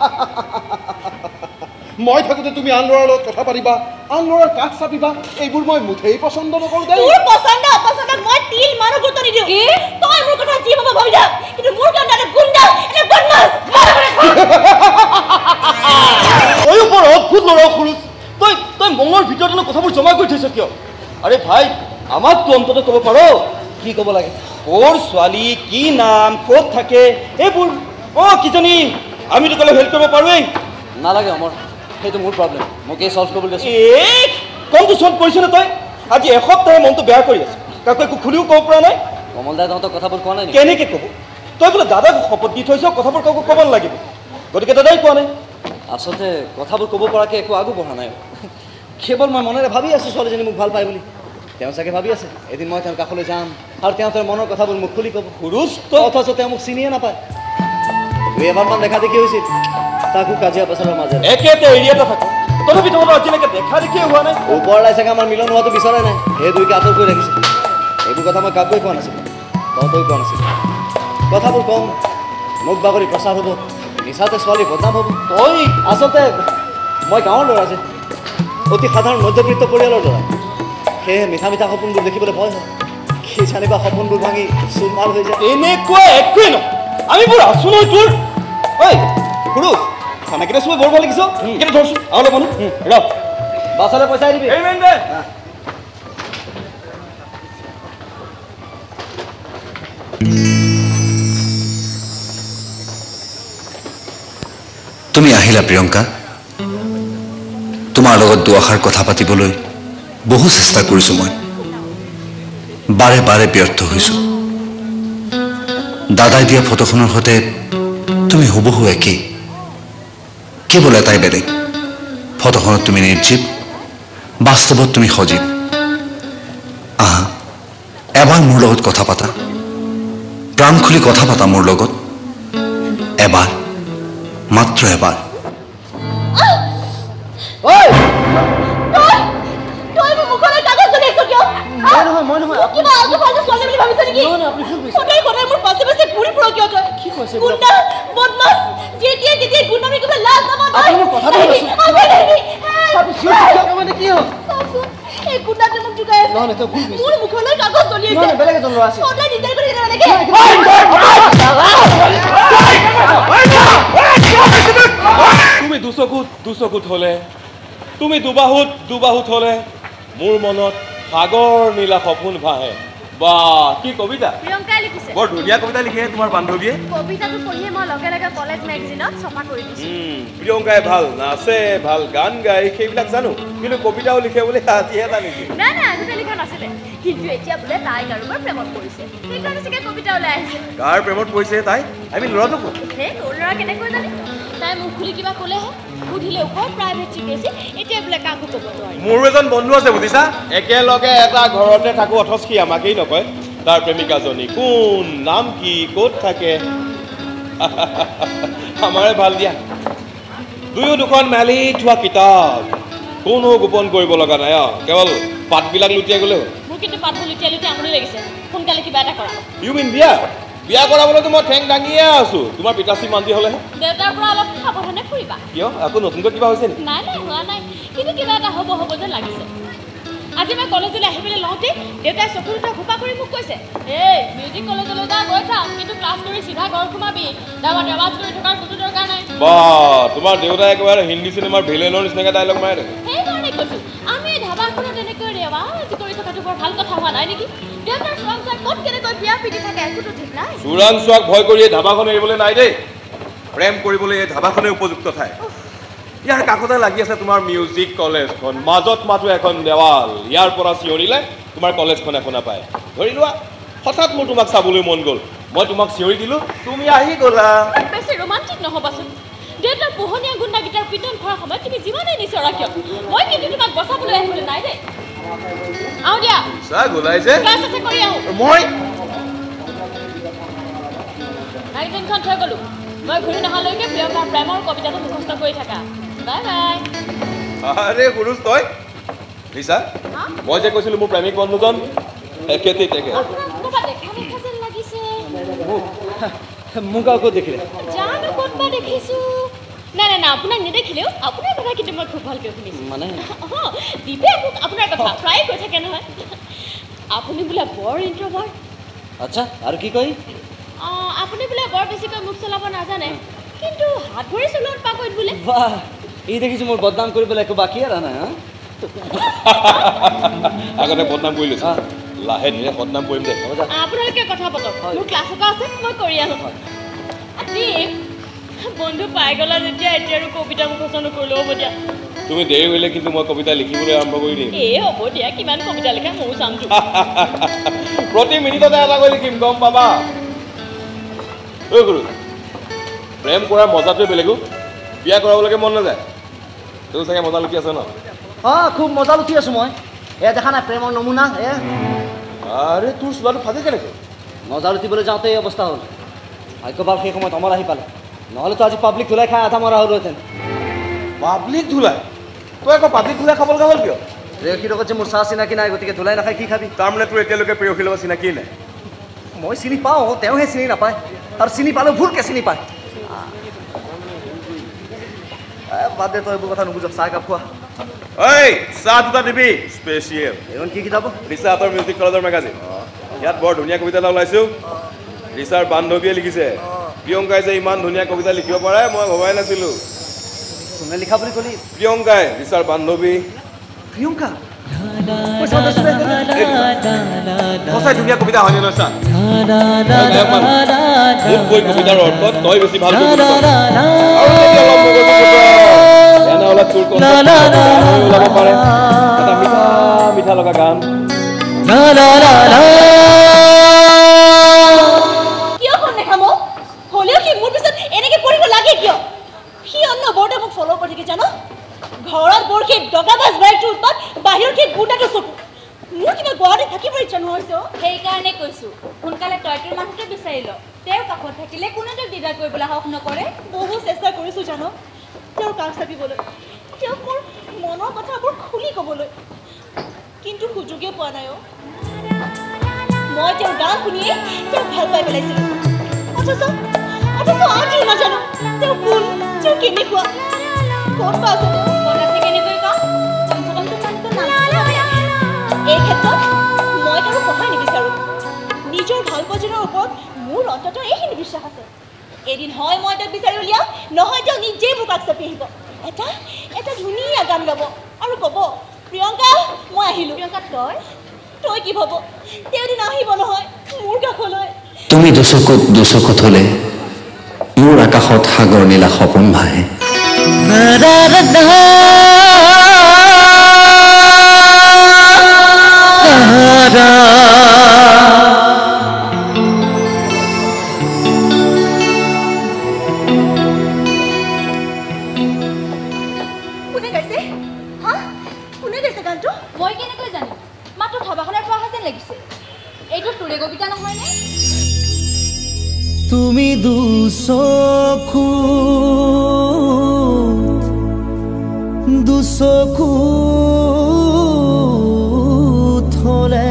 S1: মই থাকোঁতে তুমি আন ল'ৰাৰ লগত কথা পাতিবা আন ল'ৰাৰ কাষ চাপিবা এইবোৰ মই মুঠেই পচন্দ নকৰোঁ দেই
S8: তোৰ পচন্দ অপচন্দক মই তিল মানো গুৰুত্ব নিদিওঁ তই মোৰ কথা যি ভাব ভাবি যা কিন্তু মোৰ কাৰণে এটা গুণ্ডা এটা বদমাছ
S5: ঐ বৰ অদ্ভুত ল'ৰা খুৰুচ তই মঙৰ ভিতৰত কথাবোৰ জমা কৰি থৈছ কিয় আৰে ভাই আমাকতো অন্তত ক'ব পাৰ কি ক'ব লাগে ক'ৰ ছোৱালী কি নাম ক'ত থাকে এইবোৰ কিজনী আমিতো ক'লে হেল্প কৰিব পাৰোঁৱেই নালাগে অমৰ সেইটো মোৰ প্ৰব্লেম মোক এই চল্ভ কৰিবলৈ কমটো চল্ভ কৰিছ নে তই আজি এসপ্তাহে মনটো বেয়া কৰি আছে কাকো একো খুলিও ক'ব পৰা নাই কমল দাই তহঁতক কথাবোৰ কোৱা নাই কেনেকৈ ক'ব তই বোলে দাদাক শপত দি থৈছ কথাবোৰ কাকো ক'ব নালাগিব গতিকে দাদাই কোৱা নাই আচলতে কথাবোৰ ক'ব পৰাকৈ একো আগো বঢ়া নাই কেৱল মই মনেৰে ভাবি আছোঁ ছোৱালীজনী মোক ভাল পায় বুলি তেওঁ চাগে ভাবি আছে এদিন মই তেওঁৰ কাষলৈ যাম আৰু তেওঁ তেওঁৰ মনৰ কথাবোৰ মোক খুলি ক'ব সুৰুচ অথচ তেওঁ মোক চিনিয়ে নাপায় দুই এবাৰমান দেখা দেখি হৈছিল তাকো কাজিয়া পেচাৰৰ মাজেৰে একেতে এৰিয়াতে থাকো তথাপি তোমালোক আজিলৈকে দেখা দেখিয়ে হোৱা নাই ওপৰলাই চাগে আমাৰ মিলন হোৱাটো বিচৰাই নাই সেই দুইকে আঁতৰ কৰি ৰাখিছে এইবোৰ কথা মই কাকোৱে কোৱা নাছিলোঁ তহঁতেও কোৱা নাছিলোঁ কথাবোৰ কম মোক বাগৰি প্ৰচাৰ হ'ব মিছাতে ছোৱালী বদনাম হ'ব তই আচলতে মই গাঁৱৰ ল'ৰা যে অতি সাধাৰণ মধ্যবিত্ত পৰিয়ালৰ ল'ৰা সেয়েহে মিঠা মিঠা সপোনবোৰ দেখিবলৈ ভয় হয় কি জানিবা সপোনবোৰ ভাঙি চুৰমাৰ হৈ যায় এনেকুৱা একোৱেই নহয় আমি বোৰ আছো নহয় তোৰ ঐ সৰু খানাকেইটা চবে বৰ ভাল লাগিছ কেনে ধৰছো আৰু অলপ মানুহ ৰ বাছলৈ পইচা দিবি
S10: তুমি আহিলা প্ৰিয়ংকা তোমাৰ লগত দুআষাৰ কথা পাতিবলৈ বহু চেষ্টা কৰিছোঁ মই বাৰে বাৰে ব্যৰ্থ হৈছোঁ দাদাই দিয়া ফটোখনৰ সৈতে তুমি হুবহু একেই কেৱল এটাই বেলেগ ফটোখনত তুমি নিৰ্জীৱ বাস্তৱত তুমি সজীৱ আহা এবাৰ মোৰ লগত কথা পাতা প্ৰাণ খুলি কথা পাতা মোৰ লগত এবাৰ মাত্ৰ এবাৰ
S5: মই নহয়
S8: কিবা আগে ভালকে ছোৱালী বুলি ভাবিছ নেকি সদায় সদায় মোৰ পাছে পাছে ঘূৰি ফুৰ কিয় তই
S5: কি কৈছে
S8: গুণ্ডা বদমাছ যেতিয়া তেতিয়া গুণ্ডামি কিবা লাজ নাপাওঁ তই
S5: আপুনি কথাটো মানে কি হ'ল
S8: এই গুণ্ডাটো মোক জোকাই আছে
S5: নহয় তই ভুল কৰিছ
S8: মোৰ মুখলৈ কাগজ জ্বলি আছে
S5: নহয় বেলেগ এজন ল'ৰা আছে
S8: সদায় দিগদাৰ কৰি থাকে এনেকে
S1: তুমি দুচকুত হলে তুমি দুবাহুত হলে মোৰ মনত সাগৰ নীলা সপোন ভাহে বা কি কবিতা
S8: প্ৰিয়ংকাই লিখিছে
S1: বৰ ধুনীয়া কবিতা লিখে তোমাৰ বান্ধৱীয়ে
S8: কবিতাটো পঢ়িয়ে মই লগে লগে কলেজ মেগাজিনত ছপা কৰি দিছোঁ
S1: প্ৰিয়ংকাই ভাল নাচে ভাল গান গায় সেইবিলাক জানো কিন্তু কবিতাও লিখে বুলি আজিহে জানিছো
S8: নাই আগতে লিখা নাছিলে কিন্তু এতিয়া বোলে তাই কাৰোবাৰ প্ৰেমত পৰিছে সেইকাৰণে চাগে কবিতা ওলাই আহিছে
S1: কাৰ প্ৰেমত পৰিছে তাই আমি ল'ৰাটো ক'ত
S8: সেই তোৰ ল'ৰা কেনেকৈ জানি তাই মুখ খুলি কিবা ক'লেহে সুধিলে ওপৰত প্ৰাইভেট চিকিৎসা এতিয়া বোলে কাকো ক'ব নোৱাৰি
S1: মোৰো এজন বন্ধু আছে বুজিছা একেলগে এটা ঘৰতে থাকো অথচ সি আমাকেই নকয় তাৰ প্ৰেমিকাজনী কোন নাম কি ক'ত থাকে আমাৰে ভাল দিয়া দুয়ো দুখন মেলি থোৱা কিতাপ কোনো গোপন কৰিব লগা নাই কেৱল পাতবিলাক লুটিয়াই গ'লে
S8: মোৰ কিন্তু পাতবোৰ লুটিয়াই লুটিয়াই আমনি লাগিছে সোনকালে কিবা এটা কৰা
S1: ইউ মিন বিয়া বিয়া কৰাবলৈতো মই ঠেং দাঙিয়ে আছো তোমাৰ পিতাশ্ৰী মান্তি হ'লে
S8: দেউতাৰ পৰা অলপ সাৱধানে ফুৰিবা
S1: কিয় আকৌ নতুনকৈ কিবা হৈছে নেকি
S8: নাই নাই হোৱা নাই কিন্তু কিবা এটা হ'ব হ'ব যেন লাগিছে আজি মই কলেজলৈ আহিবলৈ লওঁতে দেউতাই চকুৰ দুটা ঘোপা কৰি মোক কৈছে এই মিউজিক কলেজলৈ যা গৈ থাক কিন্তু ক্লাছ কৰি চিধা ঘৰ সোমাবি ডাঙৰ আৱাজ কৰি থকাৰ কোনো দৰকাৰ নাই
S1: বা তোমাৰ দেউতাই একেবাৰে হিন্দী চিনেমাৰ ভিলেনৰ নিচিনাকৈ ডাইলগ মাৰে দেখোন
S8: সেইকাৰণে কৈছোঁ আমি ধাবাখনত এনেকৈ ৰেৱাজ কৰি থকাটো বৰ ভাল কথা হোৱা নাই নেকি দেউতাৰ চোৱাংচোৱাক ক'ত কেনেকৈ বিয়া পিটি থাকে একোতো ঠিক নাই
S1: চোৰাংচোৱাক ভয় কৰি এই ধাবাখন এৰিবলৈ নাই দেই প্ৰেম কৰিবলৈ এই ধাবাখনেই উপযুক্ত ঠাই ইয়াৰ কাষতে লাগি আছে তোমাৰ মিউজিক কলেজখন মাজত মাথো এখন দেৱাল ইয়াৰ পৰা চিঞৰিলে তোমাৰ কলেজখনে শুনা পায় ধৰি লোৱা হঠাৎ মোৰ তোমাক চাবলৈ মন গ'ল মই তোমাক চিঞৰি দিলোঁ তুমি আহি গ'লা
S8: বেছি ৰোমান্টিক নহ'বাচোন দেউতাৰ পোহনীয়া গুণ্ডাগীটাৰ পিটন খোৱাৰ সময়ত তুমি যিমানেই নিচৰা কিয় মই কিন্তু তোমাক বচাবলৈ আহিবলৈ নাই দেই আহোঁ দিয়া
S1: চা গ'লাইছে
S8: ক্লাছ আছে কৰি আহোঁ
S1: মই
S8: মেগাজিনখন থৈ গ'লোঁ মই ঘূৰি নহালৈকে প্ৰিয়ংকাৰ প্ৰেমৰ কবিতাটো মুখস্থ কৰি থাকা বাই বাই
S1: আৰে গুৰুজ তই লিছা মই যে কৈছিলোঁ মোৰ প্ৰেমিক বন্ধুজন একেতে তেকে
S8: ক'ৰবাত দেখা দেখা যেন লাগিছে
S5: মোক আকৌ দেখিলে
S8: জানো ক'তবা দেখিছোঁ নাই নাই নাই আপোনাক নেদেখিলেও আপোনাৰ কথা কিন্তু মই খুব ভালকৈ শুনিছোঁ
S5: মানে
S8: দীপে মোক আপোনাৰ কথা প্ৰায় কৈ থাকে নহয় আপুনি বোলে বৰ ইণ্ট্ৰভাৰ্ট
S5: আচ্ছা আৰু কি কয়
S8: আপুনি বোলে বৰ বেছিকৈ মুখ চলাব নাজানে কিন্তু হাত ভৰি চলোৱাত পাকৈত বোলে
S5: বাহ এই দেখিছোঁ মোৰ বদনাম কৰিবলৈ একো বাকী আৰু নাই
S1: আগতে বদনাম কৰি লৈছোঁ লাহে ধীৰে বদনাম কৰিম দে
S8: আপোনালোকে কথা পাতক মোৰ ক্লাছ এটা আছে মই কৰি আহোঁ দীপ বন্ধু পাই গ'লা যেতিয়া এতিয়া আৰু কবিতা মুখস্থ নকৰিলেও হ'ব দিয়া
S1: তুমি দেৰি হ'লে কিন্তু মই কবিতা লিখিবলৈ আৰম্ভ কৰি দিম
S8: হ'ব দিয়া কিমান কবিতা লিখা ময়ো চামটো
S1: প্ৰতি মিনিটতে এটা কৰি লিখিম গম পাবা ঐ গুৰু প্ৰেম কৰাৰ মজাটোৱে বেলেগো বিয়া কৰাবলৈকে মন নাযায় তোৰ চাগে মজা লুটি আছে ন
S5: খুব মজা লুটি আছোঁ মই দেখা নাই প্ৰেমৰ নমুনা
S1: আৰে তোৰ চোলাটো ফাটে কেনেকৈ
S5: মজা লুটিবলৈ যাওঁতে এই অৱস্থা হ'ল ভাগ্যবাল সেই সময়ত অমৰ আহি পালে নহ'লেতো আজি পাব্লিক ধুলাই খাই আধা মৰা হ'লহেঁতেন
S1: পাব্লিক ধুলাই তই আকৌ পাব্লিক ধুলাই খাব লগা হ'ল কিয়
S5: প্ৰেয়সীৰ লগত যে মোৰ চাহ চিনাকি নাই গতিকে ধুলাই নাখায় কি খাবি
S1: তাৰমানে তোৰ এতিয়ালৈকে প্ৰেয়সীৰ লগত চিনাকি নাই
S5: মই চিনি পাওঁ তেওঁহে চিনি নাপায় আৰু চিনি পালেও ভুলকৈ চিনি পায় বাদ দে তই এইবোৰ কথা নুবুজক চাহ একাপ খোৱা
S1: ঐ চাহ দুটা দিবি স্পেচিয়েল
S5: এইখন কি কিতাপ
S1: ৰিচাহঁতৰ মিউজিক কলেজৰ মেগাজিন ইয়াত বৰ ধুনীয়া কবিতা এটা ওলাইছোঁ ৰিচাৰ বান্ধৱীয়ে লিখিছে প্ৰিয়ংকাই যে ইমান ধুনীয়া কবিতা লিখিব পাৰে মই ভবাই নাছিলোঁ
S5: কোনে লিখা বুলি ক'লি
S1: প্ৰিয়ংকাই ৰিচাৰ বান্ধৱী
S5: প্ৰিয়ংকা
S1: সঁচাই ধুনীয়া কবিতা হয়নে নহয় চা মোক কৈ কবিতাৰ অৰ্থত তই বেছি ভাল ওলাব পাৰে এটা মিঠা মিঠা লগা গান
S8: কিয় ফোন দেখা মোক হ'লেও সি মোৰ পিছত এনেকৈ পৰিব লাগে কিয় সি অন্য বৰতে মোক ফ'ল' কৰি থাকে জানো ঘৰত বৰ সেই দগাবাজ বাইকটোৰ উৎপাত বাহিৰৰ সেই গুটাটো চকু মোৰ কিবা গুৱাহাটীত থাকিব ইচ্ছা নহৈছে সেইকাৰণে কৈছোঁ সোনকালে তই তোৰ মানুহটো বিচাৰি ল তেওঁৰ কাষত থাকিলে কোনেতো দিগদাৰ কৰিবলৈ সাহস নকৰে বহু চেষ্টা কৰিছোঁ জানো তেওঁৰ কাষ চাপিবলৈ তেওঁক মোৰ মনৰ কথাবোৰ খুলি ক'বলৈ কিন্তু সুযোগে পোৱা নাই মই তেওঁৰ গান শুনিয়ে তেওঁক ভাল পাই পেলাইছিলোঁ অথচ আজিও নাজানো তেওঁ কোন তেওঁ কেনেকুৱা ক'ত আছে কেনেকৈ কওঁ এই ক্ষেত্ৰত মই তেওঁক সহায় নিবিচাৰোঁ নিজৰ ভাল পোৱাজনৰ ওপৰত মোৰ অন্ততঃ এইখিনি বিশ্বাস আছে এদিন হয় মই তেওঁক বিচাৰি উলিয়াম নহয় তেওঁ নিজেই মোক কাষ চাপি আহিব এটা ধুনীয়া গান গাব আৰু ক'ব প্ৰিয়ংকা মই আহিলোঁ প্ৰিয়ংকা তই কি ভাব তেওঁ এদিন আহিব নহয় মোৰ কাষলৈ
S10: তুমি দুচকুত হ'লে মোৰ আকাশত সাগৰ নীলা সপোন ভাহে
S8: কোনে গাইছে গানটো মই কেনেকৈ জানিম মাত্ৰ ধাবাখনৰ পৰা অহা যেন লাগিছে এইটো তোৰে কবিতা নহয়নে
S3: তুমি দুচকু থলে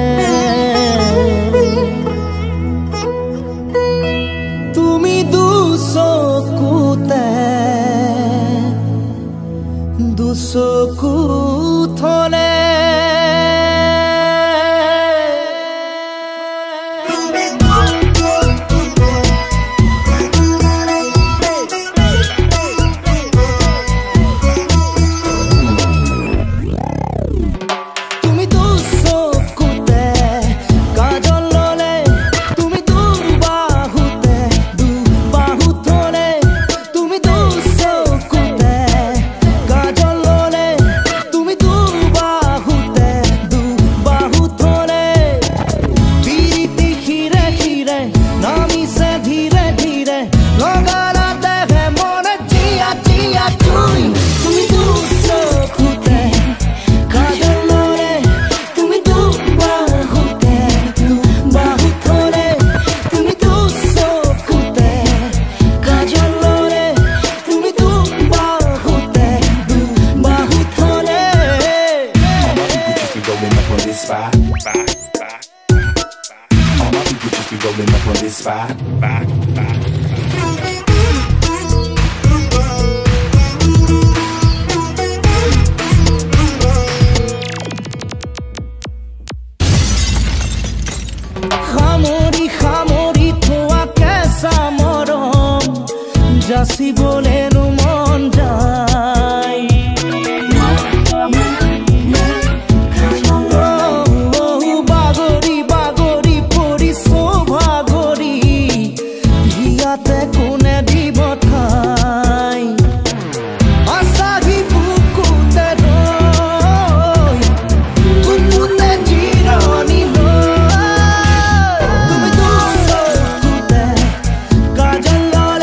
S3: তুমি দুচকুতে দুচকু থলে যাচিবলেনো মন যায় বাগৰি বাগৰি পৰিছো ভাগৰি ইয়াতে কোনে দিব ঠাই আছাহি বুকুতে ৰৈ বুকুতে জিৰণি তুমি দুচকুতে কাজল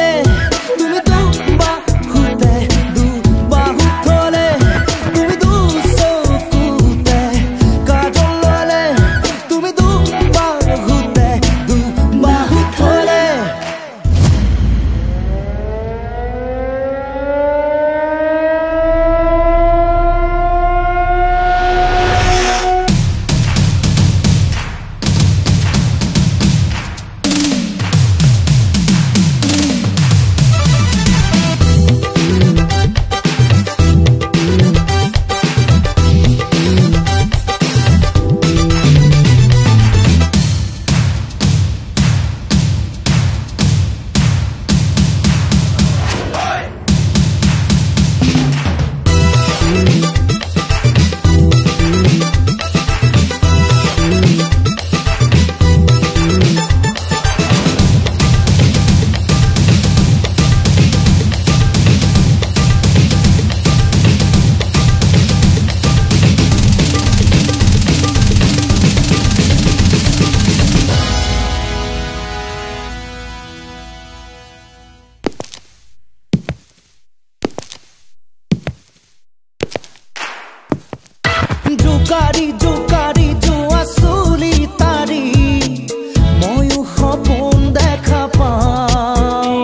S3: জোকাৰি জোকাৰি যোৱা চুলি তাৰি ময়ো সপোন দেখা পাওঁ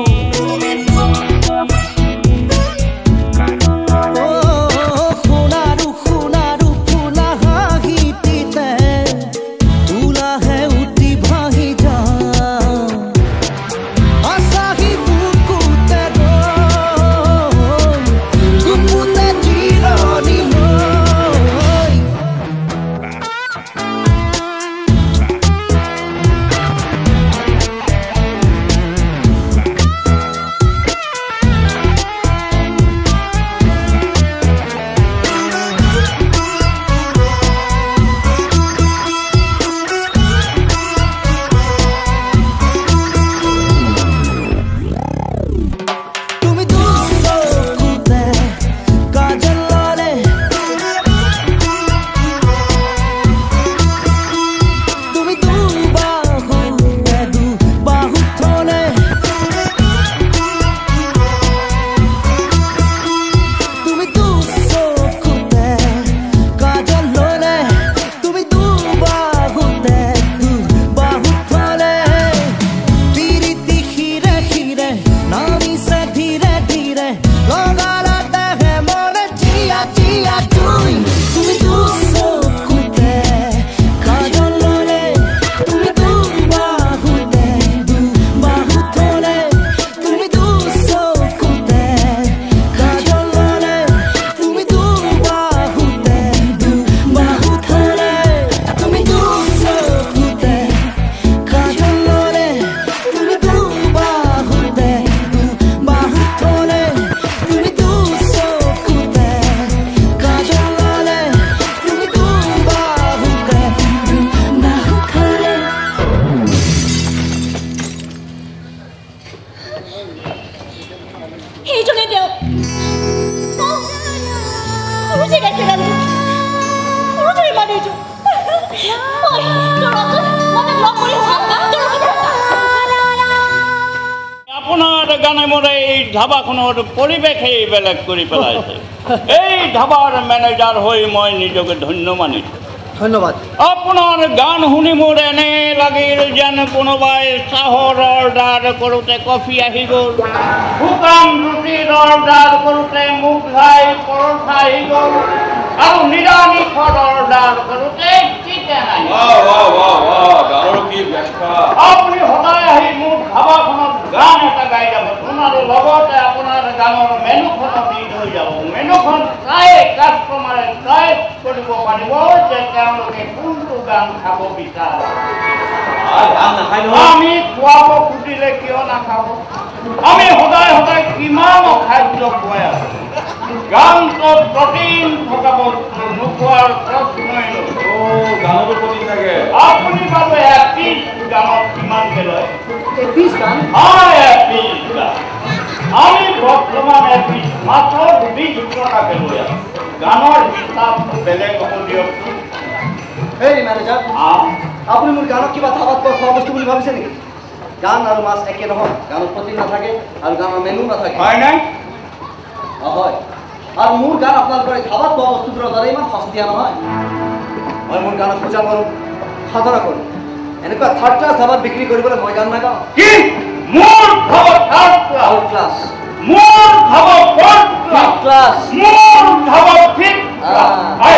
S3: সোণাৰু সোণাৰু ফুলা হাঁহিটিতে ওলাহে উঠি ভাহি যাওঁ আছাহি বুকুতে ৰৈ গুপুতে জিৰণি
S8: তেওঁ সৰুজে গাইছে গানটো সৰুজে মানুহ
S11: আপোনাৰ গানে মোৰে এই ধাবাখনৰ পৰিৱেশেই বেলেগ কৰি পেলাইছে এই ধাবাৰ মেনেজাৰ হৈ মই নিজকে ধন্য মানিছোঁ
S5: ধন্যবাদ
S11: আপোনাৰ গান শুনি মোৰ এনে লাগিল যেন কোনোবাই চাহৰ অৰ্ডাৰ কৰোঁতে কফি আহি গ'ল শুকান ৰুটিৰ অৰ্ডাৰ কৰোঁতে মুখ ঘাই পৰঠা আহি গ'ল আৰু নিৰামিষৰ অৰ্ডাৰ কৰোঁতে চিকেন আহি আপুনি সদায় আহি মোৰ ধাবাখনত গান এটা গাই যাব আৰু লগতে আপোনাৰ গানৰ মেনুখনো দি থৈ যাব মেনুখন চাই কাষ্টমাৰে চাই কৰিব পাৰিব যে তেওঁলোকে কোনটো গান খাব বিচাৰে আমি খুৱাব খুজিলে কিয় নাখাব আমি সদায় সদায় কিমান খাদ্য খুৱাই আছো গানটো প্ৰটিন থকা বস্তু নোখোৱাৰ প্ৰশ্নই গানতো প্ৰটিন থাকে আপুনি বাৰু এপিচ গানত কিমানকে লয় এপিচ গান এপিচ গান আমি বৰ্তমান এপিচ মাত্ৰ 20 টকাকে লৈ আছো গানৰ হিচাপ বেলেগ হ'ব দিয়কচোন
S5: এই মেনেজাৰ আপুনি মোৰ গানত কিবা ধাবাত খোৱা বস্তু বুলি ভাবিছে নেকি গান আৰু মাছ একে নহয় গানত প্ৰটিন নাথাকে আৰু গানৰ মেনু নাথাকে
S11: হয় নাই
S5: হয় আৰু মোৰ গান আপোনালোকৰ এই ধাবাত খোৱা বস্তুবোৰৰ দ্বাৰা ইমান সস্তীয়া নহয় মই মোৰ গানত পূজা কৰোঁ সাধনা কৰোঁ এনেকুৱা থাৰ্ড ক্লাছ ধাবাত বিক্ৰী কৰিবলৈ মই গান নাগাওঁ
S11: কি মোৰ ধাবাত থাৰ্ড ক্লাছ মোৰ ধাবাত ফ'ৰ্থ ক্লাছ মোৰ ধাবাত ফিফথ ক্লাছ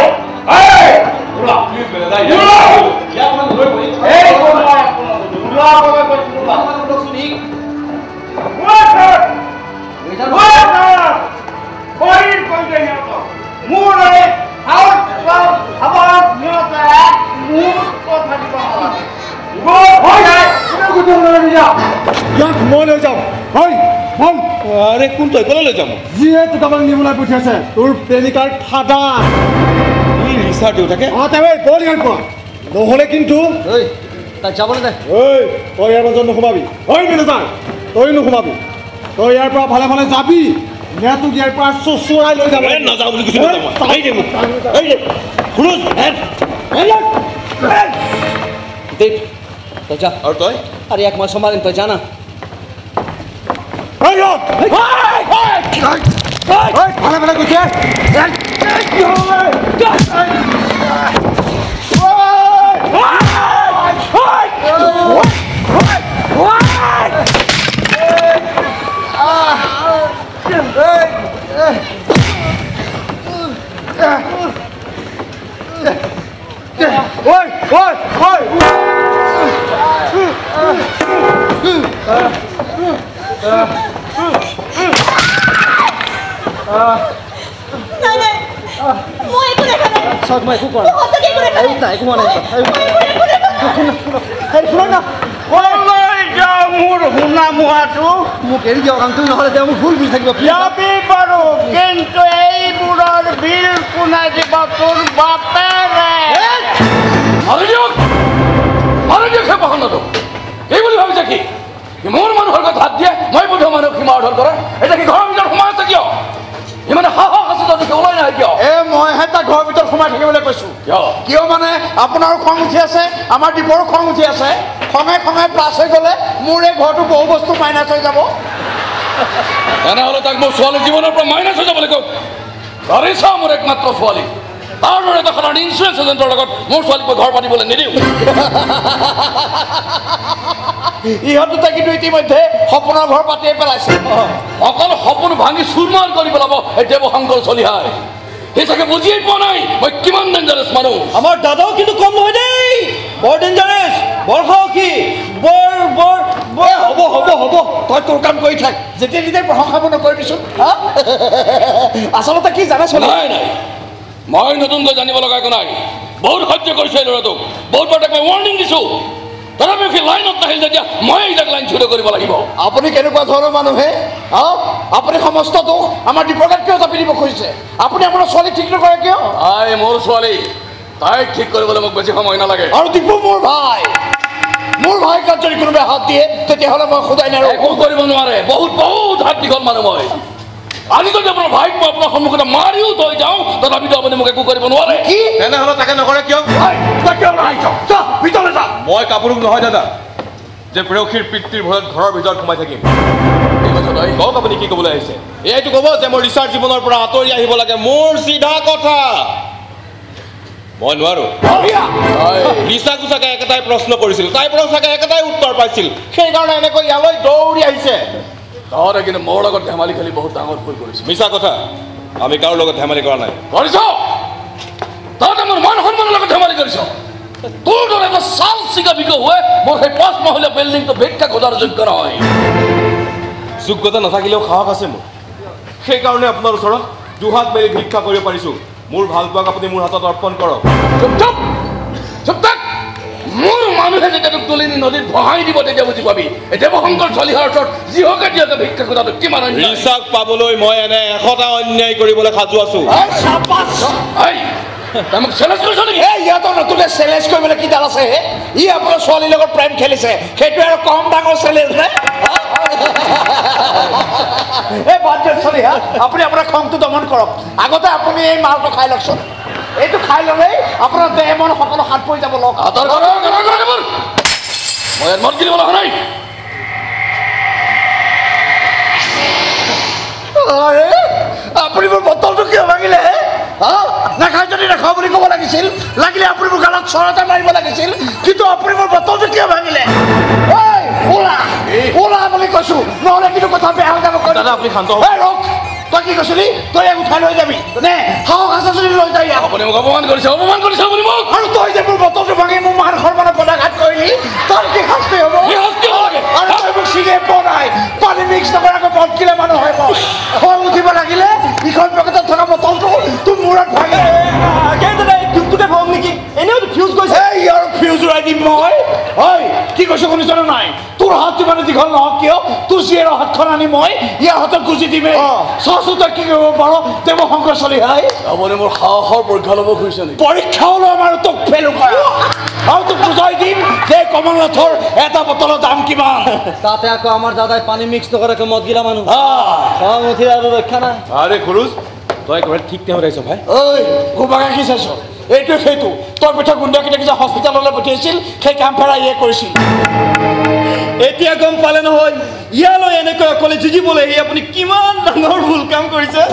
S1: মই লৈ যাম হয় আৰে কোন তই ক'লৈ লৈ যাম যিয়ে তোক আমাক নিবলৈ পঠিয়াইছে তোৰ প্ৰেমিকাৰ ফাটা ৰিচাৰ দেউতাকে বল ইয়াৰ পৰা নহ'লে কিন্তু
S5: তাই যাবলৈ দে
S1: তই ইয়াৰ মাজত নোসোমাবি মেনেজাৰ তই নোসোমাবি তই ইয়াৰ পৰা ভালে ভালে যাবি নে তোক ইয়াৰ পৰা চোঁচৰাই লৈ যাব নাযাওঁ বুলি কৈছে
S5: তই যা
S1: আৰু তই
S5: আরে এক মই সম্ভালিম তই জানা
S1: ভালে ভালে কৈছে
S5: মোক এৰি দিয়ক আংটো নহ'লে তেওঁ মোক ভুল বুজি থাকিব
S11: যাবি বাৰু কিন্তু এইবোৰৰ বিল কোনে দিব তোৰ বাপেৰে
S12: এই বুলি ভাবিছে কি মোৰ মানুহৰ কথা হাত দিয়ে মই বোধ মানুহক সীমা অৰ্ধন কৰে এটা কি ঘৰৰ ভিতৰত সোমাই আছে কিয় ইমানে সাহস আছে যদি ওলাই নাহে কিয়
S9: মইহে তাক ঘৰৰ ভিতৰত সোমাই থাকিবলৈ কৈছোঁ কিয় মানে আপোনাৰো খং উঠি আছে আমাৰ দীপৰো খং উঠি আছে খঙে খঙে প্লাছ হৈ গ'লে মোৰ এই ঘৰটো বহু বস্তু মাইনাছ হৈ যাব
S12: তেনেহ'লে তাক মোৰ ছোৱালীৰ জীৱনৰ পৰা মাইনাছ হৈ যাবলৈ কওক ধৰিছা মোৰ একমাত্ৰ ছোৱালী তাৰ দৰে এটা সাধাৰণ ইঞ্চুৰেঞ্চ এজেণ্টৰ লগত মোৰ ছোৱালীক মই ঘৰ পাতিবলৈ নিদিওঁ
S9: ইহঁত দুটা কিন্তু ইতিমধ্যে সপোনৰ ঘৰ পাতিয়ে পেলাইছে
S12: অকল সপোন ভাঙি চুৰমাৰ কৰি পেলাব এই দেৱশংকৰ চলিহাই সি চাগে বুজিয়েই পোৱা নাই মই কিমান ডেঞ্জাৰাছ মানুহ
S5: আমাৰ দাদাও কিন্তু কম নহয় দেই বৰ ডেঞ্জাৰাছ বৰ সাহসী বৰ বৰ
S9: হ'ব তই তোৰ কাম কৰি থাক যেতিয়া তেতিয়া প্ৰশংসাবোৰ নকৰিবিচোন আচলতে কি জানা চলি
S12: নাই মই নতুনকৈ জানিব লগা একো নাই বহুত সহ্য কৰিছোঁ এই ল'ৰাটোক বহুতবাৰ তাক মই ৱাৰ্ণিং দিছোঁ তথাপিও সি লাইনত নাহিল যেতিয়া মই এইবিলাক লাইন ছুট কৰিব লাগিব
S9: আপুনি কেনেকুৱা ধৰণৰ মানুহে আপুনি সমস্ত দোষ আমাৰ দীপকাত কিয় জাপি দিব খুজিছে আপুনি আপোনাৰ ছোৱালী ঠিক নকৰে কিয়
S12: মোৰ ছোৱালী তাইক ঠিক কৰিবলৈ মোক বেছি সময় নালাগে
S9: আৰু দীপু মোৰ ভাই কাত যদি কোনোবাই হাত দিয়ে তেতিয়াহ'লে মই সদায় নেৰোঁ
S12: একো কৰিব নোৱাৰে বহুত হাত দীঘল মানুহ মই আজি যদি আপোনাৰ ভাইক মই আপোনাৰ সন্মুখতে মাৰিও থৈ যাওঁ তথাপিতো আপুনি মোক একো কৰিব নোৱাৰে
S1: কি তেনেহ'লে তাকে নকৰে কিয় ভিতৰলৈ যা মই কাপুৰুক নহয় দাদা যে প্ৰেয়সীৰ পিতৃৰ ভয়ত ঘৰৰ ভিতৰত সোমাই থাকিম কওক আপুনি কি ক'বলৈ আহিছে এইটো ক'ব যে মই ৰিচাৰ জীৱনৰ পৰা আঁতৰি আহিব লাগে মোৰ চিধা কথা মই নোৱাৰো ৰিচা কুচাকে একেটাই প্ৰশ্ন কৰিছিল তাইৰ পৰা চাগে একেটাই উত্তৰ পাইছিল সেইকাৰণে এনেকৈ ইয়ালৈ দৌৰি আহিছে
S12: তহঁতে কিন্তু মোৰ লগত ধেমালি খেলি বহুত ডাঙৰ ভুল কৰিছে
S1: মিছা কথা আমি কাৰো লগত ধেমালি কৰা নাই
S12: কৰিছ তহঁতে মোৰ মান সন্মানৰ লগত ধেমালি কৰিছ তোৰ দৰে এটা চাল চিগা বিক হৈ মোৰ সেই 5 মহলীয়া বিল্ডিংটো ভিক্ষা খোজাৰ যোগ্য নহয়
S1: যোগ্যতা নাথাকিলেও সাহস আছে মোৰ সেইকাৰণে আপোনাৰ ওচৰত দুহাত মেলি ভিক্ষা কৰিব পাৰিছোঁ মোৰ ভাল পোৱাক আপুনি মোৰ হাতত অৰ্পণ কৰক
S12: মোৰ মানুহে যেতিয়া তোক তুলি নদীত ভহাই দিব তেতিয়া বুজি পাবি দেৱশংকৰ চলিহাৰ ওচৰত যিহকে দিয়কে ভিক্ষা খোজাটো কিমান
S1: ৰিচাক পাবলৈ মই এনে 100টা অন্যায় কৰিবলৈ সাজু আছোঁ
S12: মোক চেলেঞ্জ কৰিছ নেকি
S9: ইয়াতৰ নতুনে চেলেঞ্জ কৰিবলৈ কি ডাল আছে ই আপোনাৰ ছোৱালীৰ লগত প্ৰেম খেলিছে সেইটো আৰু কম ডাঙৰ চেলেঞ্জ নে এই বাদ্যত চলি আপুনি আপোনাৰ খংটো দমন কৰক আগতে আপুনি এই মালটো খাই লওকচোন এইটো খাই ল'লেই আপোনাৰ দেহ মন সকলো হাত পৰি যাব লওক
S12: মই ইয়াত মত কিনিবলৈ অহা নাই
S9: আপুনি মোৰ বটলটো কিয় ভাঙিলে নাখাই যদি নাখাওঁ বুলি ক'ব লাগিছিল লাগিলে আপুনি মোৰ গালত চৰতে মাৰিব লাগিছিল কিন্তু আপুনি মোৰ বটলটো কিয় ভাঙিলে ওলা বুলি কৈছো নহ'লে কিন্তু কথা বেয়া হৈ যাব
S1: আপুনি শান্ত
S9: ৰখ তই কি কৈছিলি তই উঠাই লৈ যাবি নে সাহস আছে যদি লৈ যাই
S12: আপুনি মোক অপমান কৰিছে আপুনি মোক
S9: আৰু তই যে মোৰ বটলটো ভাঙি মোৰ মান সন্মানৰ পদাঘাত কৰিলি তাৰ কি শাস্তি হ'ব আৰু তই মোক চিনে পোৱা নাই পানী মিক্স নকৰাকৈ মদ কিলে মানুহ হয় মই খং উঠিব লাগিলে ইখন পকেটত থকা বটলটো তোৰ মূৰত ভাঙি টিউবটোকে ভম নেকি এনেও ফিউজ গৈছে ইয়াৰ ফিউজ উৰাই দিম মই হয় কি কৈছো শুনিছনে নাই তোৰ হাত যিমানে দীঘল নহওক কিয় তোৰ জীয়েৰৰ হাতখন আনি মই ইয়াৰ হাতত গুজি দিমেই চাচোন তই কি কৰিব পাৰ দেৱশংকৰ চলিহাই
S12: আপুনি মোৰ সাহসৰ পৰীক্ষা ল'ব খুজিছে নেকি
S9: পৰীক্ষাও ল'ম আৰু তোক ফেইল কৰা আৰু তোক বুজাই দিম যে কমলনাথৰ এটা বটলৰ দাম কিমান
S5: তাতে আকৌ আমাৰ দাদাই পানী মিক্স নকৰাকৈ মদ গিলা মানুহ খং উঠি আৰু ৰক্ষা নাই
S1: আৰে খুৰুজ তই একেবাৰে ঠিক টাইমত আহিছ ভাই
S9: ঐ গোবাগা কি চাইছ এইটোৱে সেইটো তোৰ পিঠা গুণ্ডাকেইটাকে যে হস্পিটেললৈ পঠিয়াইছিল সেই কাম ফেৰা ইয়ে কৰিছিল
S1: এতিয়া গম পালে নহয় ইয়ালৈ এনেকৈ অকলে যুঁজিবলৈ আহি আপুনি কিমান ডাঙৰ ভুল কাম কৰিছে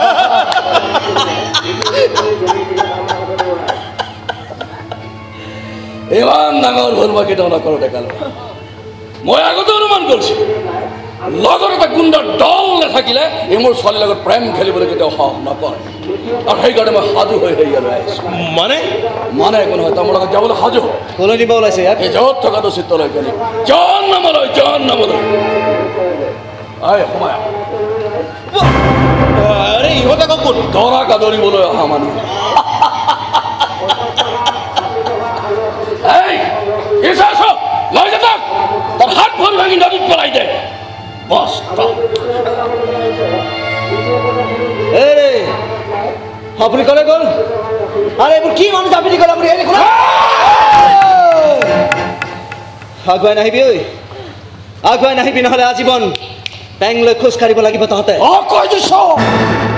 S12: ইমান ডাঙৰ ভুল মই কেতিয়াও নকৰোঁ ডেকা ল'ৰা মই আগতে অনুমান কৰিছোঁ লগত এটা গুণ্ডাৰ দল নাথাকিলে এই মোৰ ছোৱালীৰ লগত প্ৰেম খেলিবলৈ কেতিয়াও সাহস নকৰে আৰু সেইকাৰণে মই সাজু হৈ ইয়ালৈ আহিছোঁ
S1: মানে
S12: একো নহয় তাৰ মোৰ লগত যাবলৈ সাজু হয়
S5: ক'লৈ নিব ওলাইছে ইয়াত
S12: এই য'ত থকাটো চিত্ৰলৈ গ'লি জন নামলৈ সোমাই
S1: আৰে ইহঁত আকৌ ক'ত
S12: দৰা কাদৰিবলৈ অহা মানুহ লৈ যা তাক তাৰ হাত ভৰি ভাঙি নদীত পেলাই দে বছ
S5: আপুনি ক'লে গ'ল আৰে এইবোৰ কি মানুহ জাপিটি গ'ল আপুনি আগুৱাই নাহিবি ঐ আগুৱাই নাহিবি নহ'লে আজীৱন টেং লৈ খোজ কাঢ়িব লাগিব তহঁতে
S9: কৈ দিছ